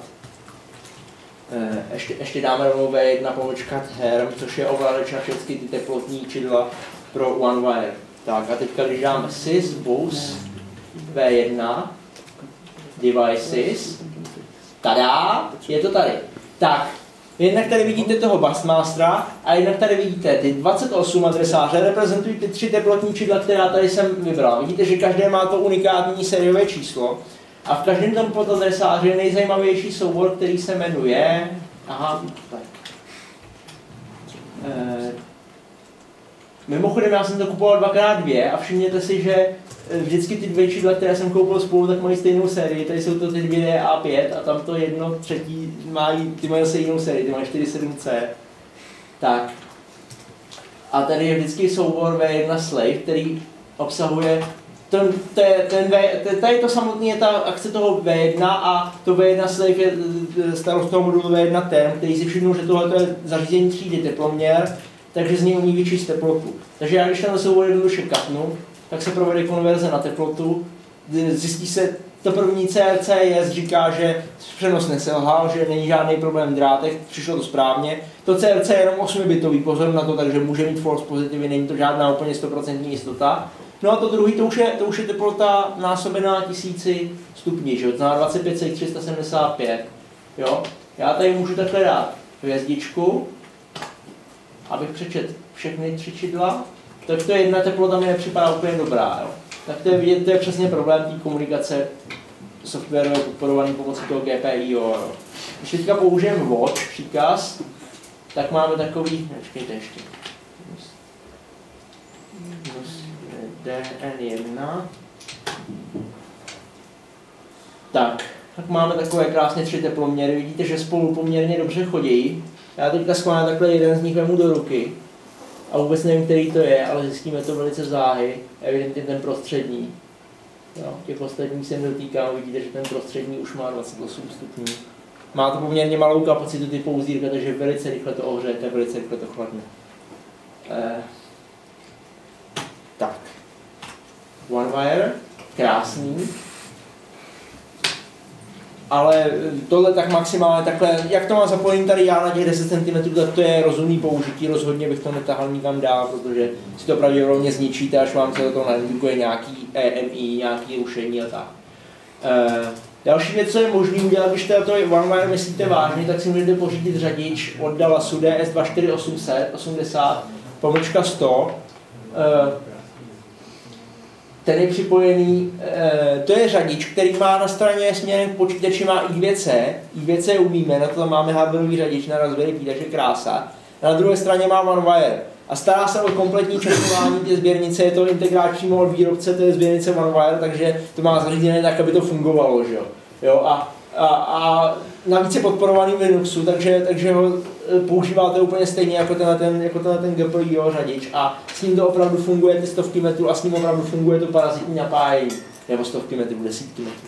Ještě dáme rovnou V1 pomlčka THERM, což je ovladač na všechny ty teplotní čidla pro OneWire. Tak a teďka, když dáme sys bus V1 devices, tada, je to tady. Tak, jednak tady vidíte toho Busmastera a jednak tady vidíte ty 28 adresáře, reprezentují ty 3 teplotní čidla, která tady jsem vybral. Vidíte, že každé má to unikátní sériové číslo a v každém tom podadresáři je nejzajímavější soubor, který se jmenuje... Aha, tak. Mimochodem, já jsem to kupoval 2x2 a všimněte si, že vždycky ty 2 čidla, které jsem koupil spolu, tak mají stejnou sérii. Tady jsou to ty 2 A5 a tam to 1/3 ty mají zase jinou sérii, ty mají 47C. Tak. A tady je vždycky soubor V1 Slave, který obsahuje tady to samotné je ta akce toho V1 a to V1 Slave je starost toho modulu V1 Term, který si všimnul, že tohle je zařízení třídy teploměr, takže z něj umí vyčíst teplotu. Takže já když ten soubor jednoduše kapnu, tak se provede konverze na teplotu, zjistí se, to první CRCS říká, že přenos neselhal, že není žádný problém v drátech, přišlo to správně. To CRC je jenom 8-bitový, pozor na to, takže může mít false pozitivy, není to žádná úplně 100% jistota. No a to druhý, to už je teplota násobená 1000 stupňů, že? To znamená 25,375. Jo? Já tady můžu takhle dát hvězdičku, abych přečet všechny 3 čidla, tak to jedna teplota mi nepřipadá úplně dobrá. Jo? Tak to je vidět, to je přesně problém té komunikace softwarově podporovaný pomocí toho GPIO. Jo? Když teďka použijeme watch příkaz, tak máme takový, počkejte ještě, DN1. Tak máme takové krásně 3 teploměry. Vidíte, že spolu poměrně dobře chodí. Já teďka schválně takhle jeden z nich vemu do ruky. A vůbec nevím, který to je, ale zjistíme to velice záhy. Evidentně ten prostřední. Jo, těch ostatních se dotýkám, vidíte, že ten prostřední už má 28 stupňů. Má to poměrně malou kapacitu typu uzdírka, takže velice rychle to ohřejete, velice rychle to chladne. Tak. OneWire, krásný, ale tohle tak maximálně takhle, jak to mám zapojený tady já na těch 10 cm, tak to je rozumný použití, rozhodně bych to netahal nikam dál, protože si to pravděpodobně zničíte, až vám se do toho naindukuje nějaký EMI, nějaký rušení a tak. Další věc, co je možný udělat, když to OneWire myslíte vážně, tak si můžete pořídit řadič od Dallasu DS24880/100. Ten je připojený, to je řadič, který má na straně směrem k počítači má I2C. I2C umíme, na to tam máme hardwareový řadič na Raspberry Pi, takže krása. Na druhé straně má OneWire. A stará se o kompletní časování té sběrnice, je to integráč přímo od výrobce, to je sběrnice OneWire, takže to má zařízené tak, aby to fungovalo, že jo. A navíc je podporovaný v Linuxu, takže ho používáte úplně stejně jako ten GPIO řadič a s ním to opravdu funguje ty stovky metrů a s ním opravdu funguje to parazitní napájení, nebo stovky metrů, desítky metrů.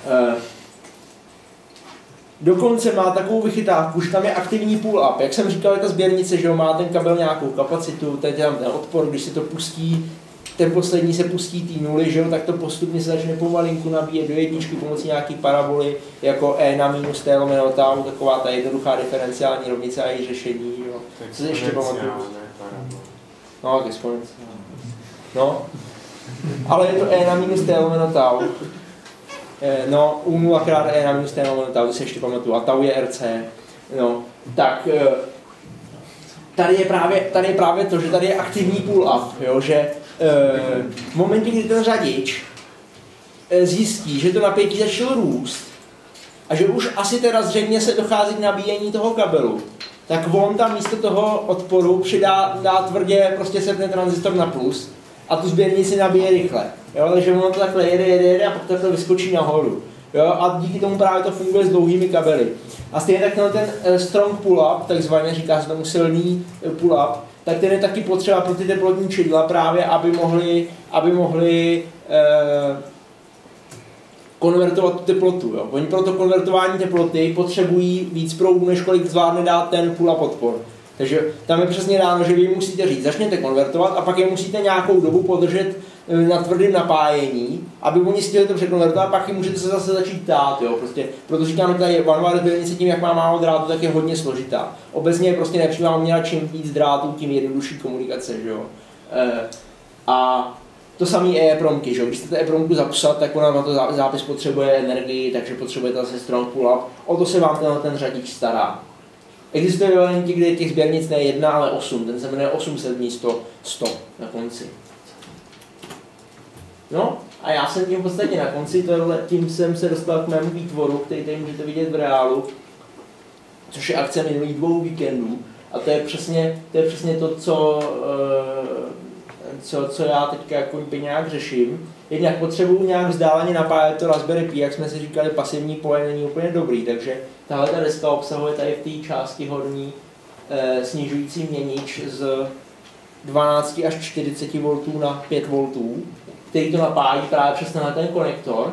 Dokonce má takovou vychytávku, že tam je aktivní pull-up. Jak jsem říkal, je ta sběrnice, že má ten kabel nějakou kapacitu, teď tam ten odpor, když se to pustí, ten poslední se pustí tý nuly, že jo, tak to postupně se začne pomalinku nabíjet do jedničky pomocí nějaký paraboly, jako E na minus T lomeno tau, taková ta jednoduchá diferenciální rovnice a její řešení, jo. Co se ještě pamatuju? No, tak exponenciální. No, ale je to E na minus T lomeno tau. No, u 0 krát E na minus T lomeno tau, to se ještě pamatuju, a tau je RC. No, tak tady je právě to, že tady je aktivní pull-up, jo, že v momentě, kdy ten řadič zjistí, že to napětí začalo růst a že už asi teda zřejmě se dochází k nabíjení toho kabelu, tak on tam místo toho odporu dá tvrdě, prostě sepne tranzistor na plus a tu sběrnici nabíje rychle. Jo? Takže ono to takhle jede a pak takhle vyskočí nahoru. Jo? A díky tomu právě to funguje s dlouhými kabely. A stejně tak ten strong pull-up, takzvaně říká se tomu silný pull-up, tak ten je taky potřeba pro ty teplotní čidla právě, aby mohli konvertovat tu teplotu. Jo. Oni pro to konvertování teploty potřebují víc proudů, než kolik zvládne dát ten pull-up odpor. Takže tam je přesně dáno, že vy jim musíte říct, začněte konvertovat a pak je musíte nějakou dobu podržet na tvrdém napájení, aby oni stihli to překonvertovat a pak jim můžete se zase začít ptát. Jo. Prostě, proto říkáme, že tady OneWire sběrnice tím, jak má málo drátu, tak je hodně složitá. Obecně je prostě nepřímá uměla, čím víc drátů, tím jednodušší komunikace. Že jo. A to samé je EEPROMky, že? Když chcete EEPROMku zapsat, tak ona na to zápis potřebuje energii, takže potřebujete zase strong pull-up. O to se vám ten řadič stará. Existuje varianti, kde je těch sběrnic ne 1, ale 8. Ten se jmenuje 800 místo 100 na konci. No a já jsem tím v podstatě na konci, tím jsem se dostal k mému výtvoru, který tady můžete vidět v reálu, což je akce minulých 2 víkendů. A to je přesně to, co já teďka jako nějak řeším. Jednak potřebuji nějak vzdáleně napájet to Raspberry Pi, jak jsme si říkali, pasivní poje není úplně dobrý, takže tahle ta deska obsahuje tady v té části horní snižující měnič z 12 až 40 V na 5 V, který to napájí právě přes ten konektor.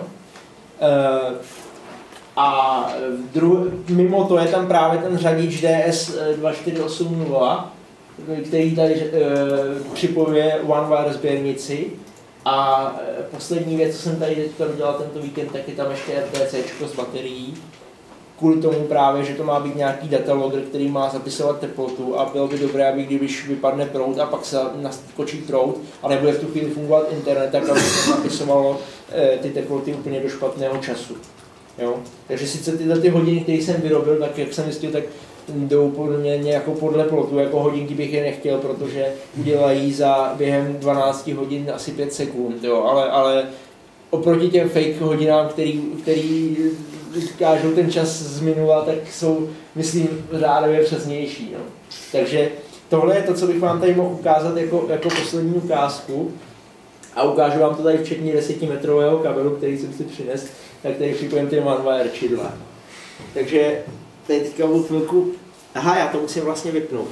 A mimo to je tam právě ten řadič DS2480, který tady připojuje OneWire sběrnici. A poslední věc, co jsem tady teďka udělal tento víkend, tak je tam ještě RTCčko s baterií. Kvůli tomu právě, že to má být nějaký datalogger, který má zapisovat teplotu a bylo by dobré, aby když vypadne proud a pak se naskočí proud a nebude v tu chvíli fungovat internet, tak aby se zapisovalo ty teploty úplně do špatného času. Jo? Takže sice ty hodiny, které jsem vyrobil, tak jak jsem zjistil, tak jdou podle mě jako podle plotu, jako hodinky bych je nechtěl, protože udělají za během 12 hodin asi 5 sekund, jo? Ale oproti těm fake hodinám, který ukážou ten čas z minula, tak jsou, myslím, řádově přesnější. No. Takže tohle je to, co bych vám tady mohl ukázat jako poslední ukázku. A ukážu vám to tady včetně 10metrového kabelu, který jsem si přinesl, tak tady připojím ty OneWire čidla. Takže tady teďka budu chvilku... Aha, já to musím vlastně vypnout.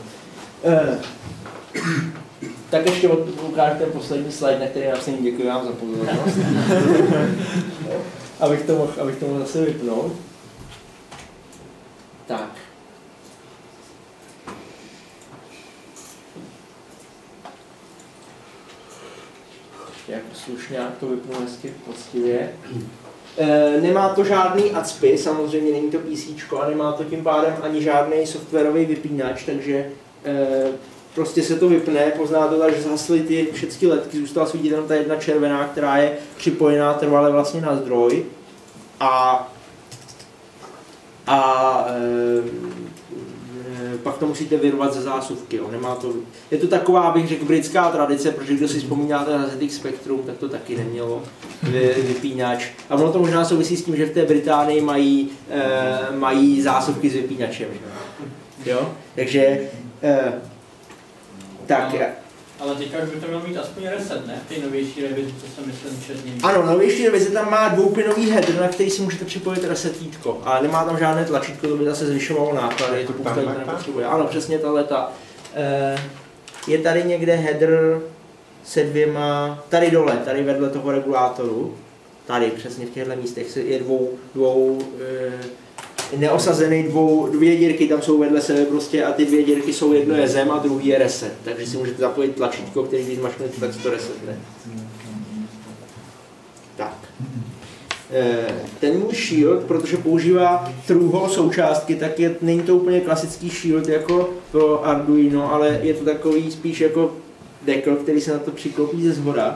Tak ještě ukážu ten poslední slide, na který napsím děkuji vám za pozornost. abych to mohl zase vypnout. Tak. Jako slušně to vypnu hezky poctivě. Nemá to žádný ACPI, samozřejmě není to PC a nemá to tím pádem ani žádný softwarový vypínač, takže prostě se to vypne, pozná to tak, že zhasly ty všechny ledky, zůstala svítit jenom ta jedna červená, která je připojená trvale vlastně na zdroj a pak to musíte vyrvat ze zásuvky. Jo. Nemá to, je to taková, bych řekl, britská tradice, protože kdo si vzpomínáte na ZX Spectrum, tak to taky nemělo vypínač. A ono to možná souvisí s tím, že v té Británii mají zásuvky s vypínačem. Jo? Takže tak.
Ale teďka už by to mělo mít aspoň reset, ne? Ty novější revizi, co jsem myslím četně.
Ano, novější revize tam má dvouplynový header, na který si můžete připojit resetítko. A nemá tam žádné tlačítko, to by zase zvyšovalo náklady, to pokud nepotřebuje. Ano, přesně tahleta. Je tady někde header se dvěma, tady dole, tady vedle toho regulátoru. Tady, přesně v těchto místech je neosazený dvě dírky, tam jsou vedle sebe prostě a ty dvě dírky jsou, jedno je zem a druhý je reset. Takže si můžete zapojit tlačítko, který když zmačknete, tak to resetne. Tak. Ten můj shield, protože používá Trueho součástky, tak není to úplně klasický shield jako pro Arduino, ale je to takový spíš jako dekl, který se na to přiklopí ze zhora.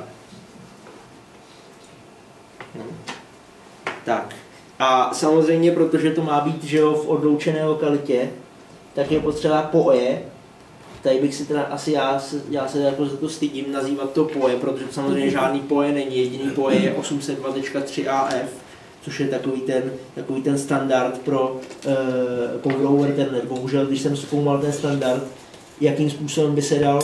Tak. A samozřejmě, protože to má být, že jo, v odloučené lokalitě, tak je potřeba PoE. Tady bych si teda asi já se jako za to stydím nazývat to PoE, protože to samozřejmě žádný PoE není. Jediný PoE je 802.3 AF, což je takový ten standard pro Power over Ethernet. Bohužel, když jsem zkoumal ten standard, jakým způsobem by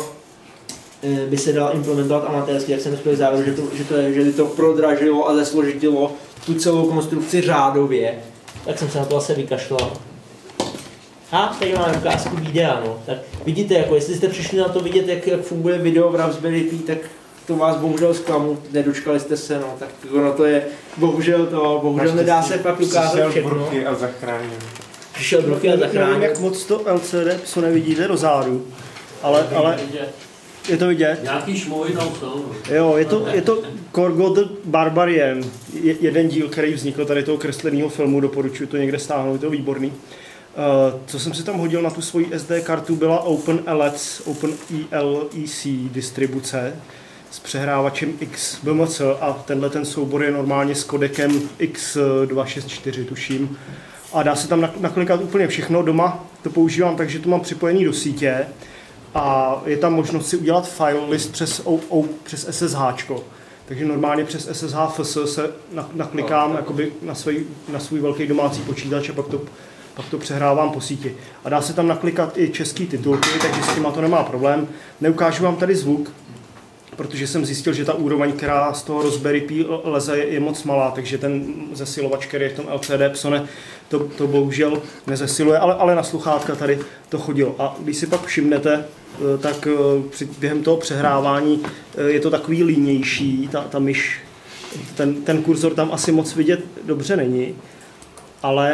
se dal implementovat amatérsky, jak jsem dospěl závěr, že by to prodražilo a zesložitilo tu celou konstrukci řádově, tak jsem se na to asi vykašlal. A tady máme ukázku videa, no. Tak vidíte, jako jestli jste přišli na to vidět, jak funguje video v Raspberry Pi, tak to vás bohužel zklamu, nedočkali jste se, no. Tak ono to je, bohužel nedá se pak ukázat všechno. Přišel Bruchy a zachránil.
Nevím, jak moc to LCD, co nevidíte dozadu, ale je to vidět?
Nějaký šmoly tam jsou.
Jo, je to Corgo the Barbarian, jeden díl, který vznikl tady toho kresleného filmu, doporučuji to někde stáhnout, je to výborný. Co jsem si tam hodil na tu svoji SD kartu, byla OpenELEC distribuce s přehrávačem XBMC a tenhle ten soubor je normálně s kodekem X264, tuším. A dá se tam naklikat úplně všechno. Doma to používám tak, že to mám připojený do sítě a je tam možnost si udělat file list přes SSH. Takže normálně přes SSH FS se naklikám jakoby na svůj velký domácí počítač a pak to přehrávám po síti. A dá se tam naklikat i český titulky, takže s tím to nemá problém. Neukážu vám tady zvuk, protože jsem zjistil, že ta úroveň, která z toho Raspberry Pi leze, je moc malá, takže ten zesilovač, který je v tom LCD Psone, to bohužel nezesiluje, ale na sluchátka tady to chodilo. A když si pak všimnete, tak během toho přehrávání je to takový línější, ta myš, ten kurzor tam asi moc vidět dobře není, ale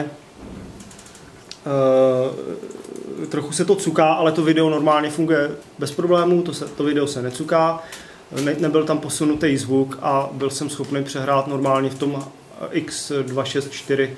trochu se to cuká, ale to video normálně funguje bez problémů, to video se necuká, nebyl tam posunutý zvuk a byl jsem schopný přehrát normálně v tom X264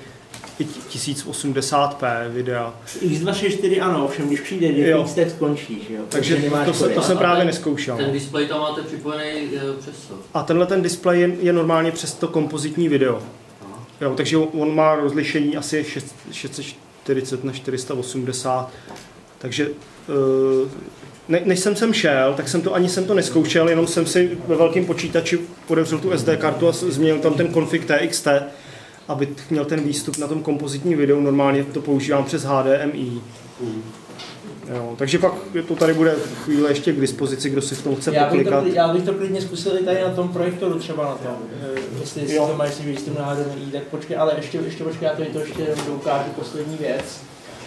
1080p videa.
X264 ano, ovšem když přijde DX, tak skončíš, jo?
Takže to jsem právě neskoušel.
Ten displej tam máte připojený přes to?
A tenhle ten displej je normálně přes to kompozitní video. Jo, takže on má rozlišení asi 640 na 480, takže než jsem sem šel, tak jsem to neskoušel, jenom jsem si ve velkém počítači podevřel tu SD kartu a změnil tam ten config TXT, aby měl ten výstup na tom kompozitním videu. Normálně to používám přes HDMI. Jo, takže pak to tady bude chvíli ještě k dispozici, kdo si v tom chce poklikat.
Já bych to klidně zkusil i tady na tom projektoru třeba na tom. Jestli si to máš výstup na HDMI, tak počkej, ale ještě počkej, já to ještě ukážu poslední věc.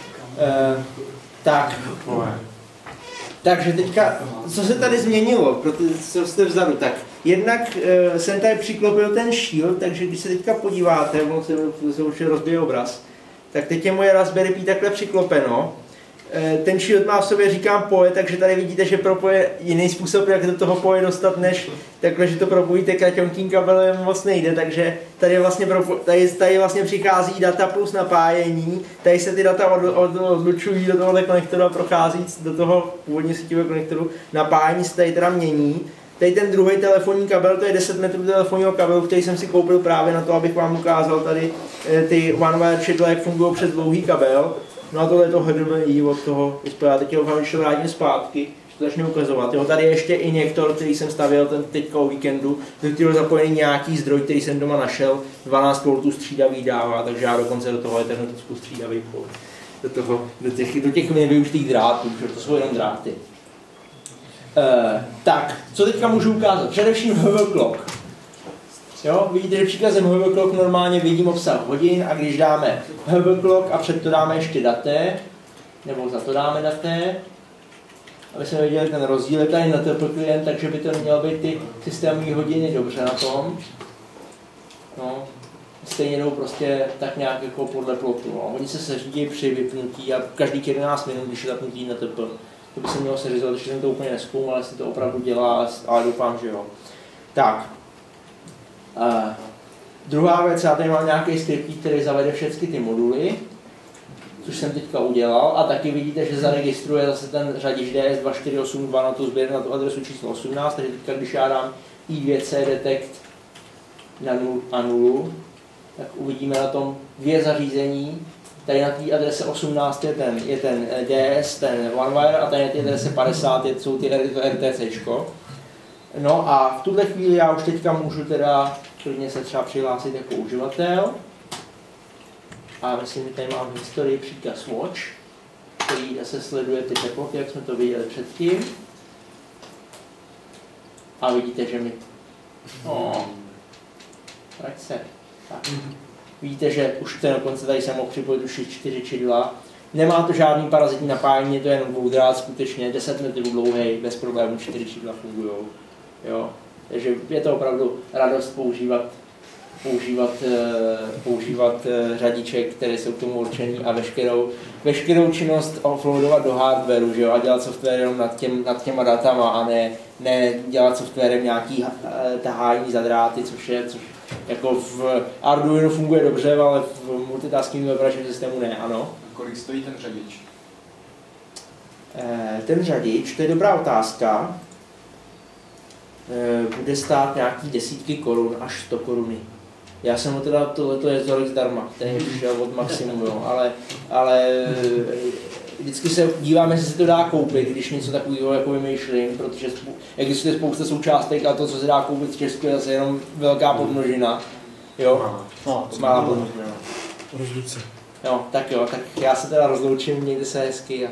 Takže teďka, co se tady změnilo, protože jste vzadu, tak jednak jsem tady přiklopil ten shield, takže když se teďka podíváte, ono se už rozbije obraz, tak teď je moje Raspberry Pi takhle přiklopeno. Ten shield má v sobě, říkám, poje, takže tady vidíte, že propoje jiný způsob, jak do toho poje dostat, než takhle, že to propojíte kraťonkým kabelem, moc nejde, takže tady vlastně přichází data plus napájení, tady se ty data odlučují do tohohle konektoru a prochází do toho původně síťového konektoru, napájení se tady teda mění. Tady ten druhý telefonní kabel, to je 10 metrů telefonního kabelu, který jsem si koupil právě na to, abych vám ukázal tady ty OneWire čidla, jak fungují přes dlouhý kabel. No a tohle je to HDMI od toho displeje. Teď ho vám vrátím zpátky, že to začne ukazovat. Jo, tady je ještě injektor, který jsem stavěl teďka o víkendu, do kterého zapojený nějaký zdroj, který jsem doma našel, 12 V střídavý dává, takže já dokonce do toho Ethernetku střídavý do těch nevyužitých drátů, že to jsou jenom dráty. Tak, co teďka můžu ukázat? Především hoverclock. Jo, vidíte, že příkazem hoverclock normálně vidím obsah hodin a když dáme hoverclock a před to dáme ještě daté, nebo za to dáme daté, aby jsme viděli ten rozdíl, je tady NTP klient, takže by to mělo být ty systémové hodiny dobře na tom. No, stejně jdou prostě tak nějak jako podle plotu. No. Oni se seřídí při vypnutí a každých 11 minut, když je zapnutí NTP. To by se mělo seřizovat, ještě jsem to úplně nezkoumal, jestli to opravdu dělá, ale doufám, že jo. Tak. Druhá věc, já tady mám nějaký skript, který zavede všechny ty moduly, což jsem teďka udělal a taky vidíte, že zaregistruje zase ten řadič DS2482 na tu sběr, na tu adresu číslo 18, takže teďka, když já dám I2C detect na 0, tak uvidíme na tom dvě zařízení. Tady na té adrese 18 je ten DS, ten OneWire a tady na té adrese 50 jsou ty RTCčko. No a v tuhle chvíli já už teďka můžu teda klidně se třeba přihlásit jako uživatel. A myslím, že tady mám v historii příkaz Watch, který se sleduje ty teploty, jak jsme to viděli předtím. A vidíte, že mi... Vrať se. Tak. Vidíte, že už ten dokonce tady jsem mohl připojit už 4 čidla. Nemá to žádný parazitní napájení, je to jenom dvoudrát, skutečně 10 metrů dlouhý, bez problémů 4 čidla fungují. Jo. Takže je to opravdu radost používat řadiček, které jsou k tomu určený a veškerou činnost offloadovat do hardwareu, že jo, a dělat software jenom nad těma datama a ne dělat softwarem nějaký tahání za dráty, což jako v Arduino funguje dobře, ale v multitaskingu operačním systému ne, ano.
kolik stojí ten řadič?
Ten řadič, to je dobrá otázka. Bude stát nějaký desítky korun až 100 koruny. Já jsem ho teda tohleto jezdil zdarma, ten přišel od Maximu, jo, ale vždycky se díváme, jestli se to dá koupit, když něco takového jako vymýšlím, protože existuje spousta součástek a to, co se dá koupit v Česku, je zase jenom velká podmnožina. Jo? Malá podmnožina.
Rozluce.
Jo, tak já se teda rozloučím, mějte se hezky.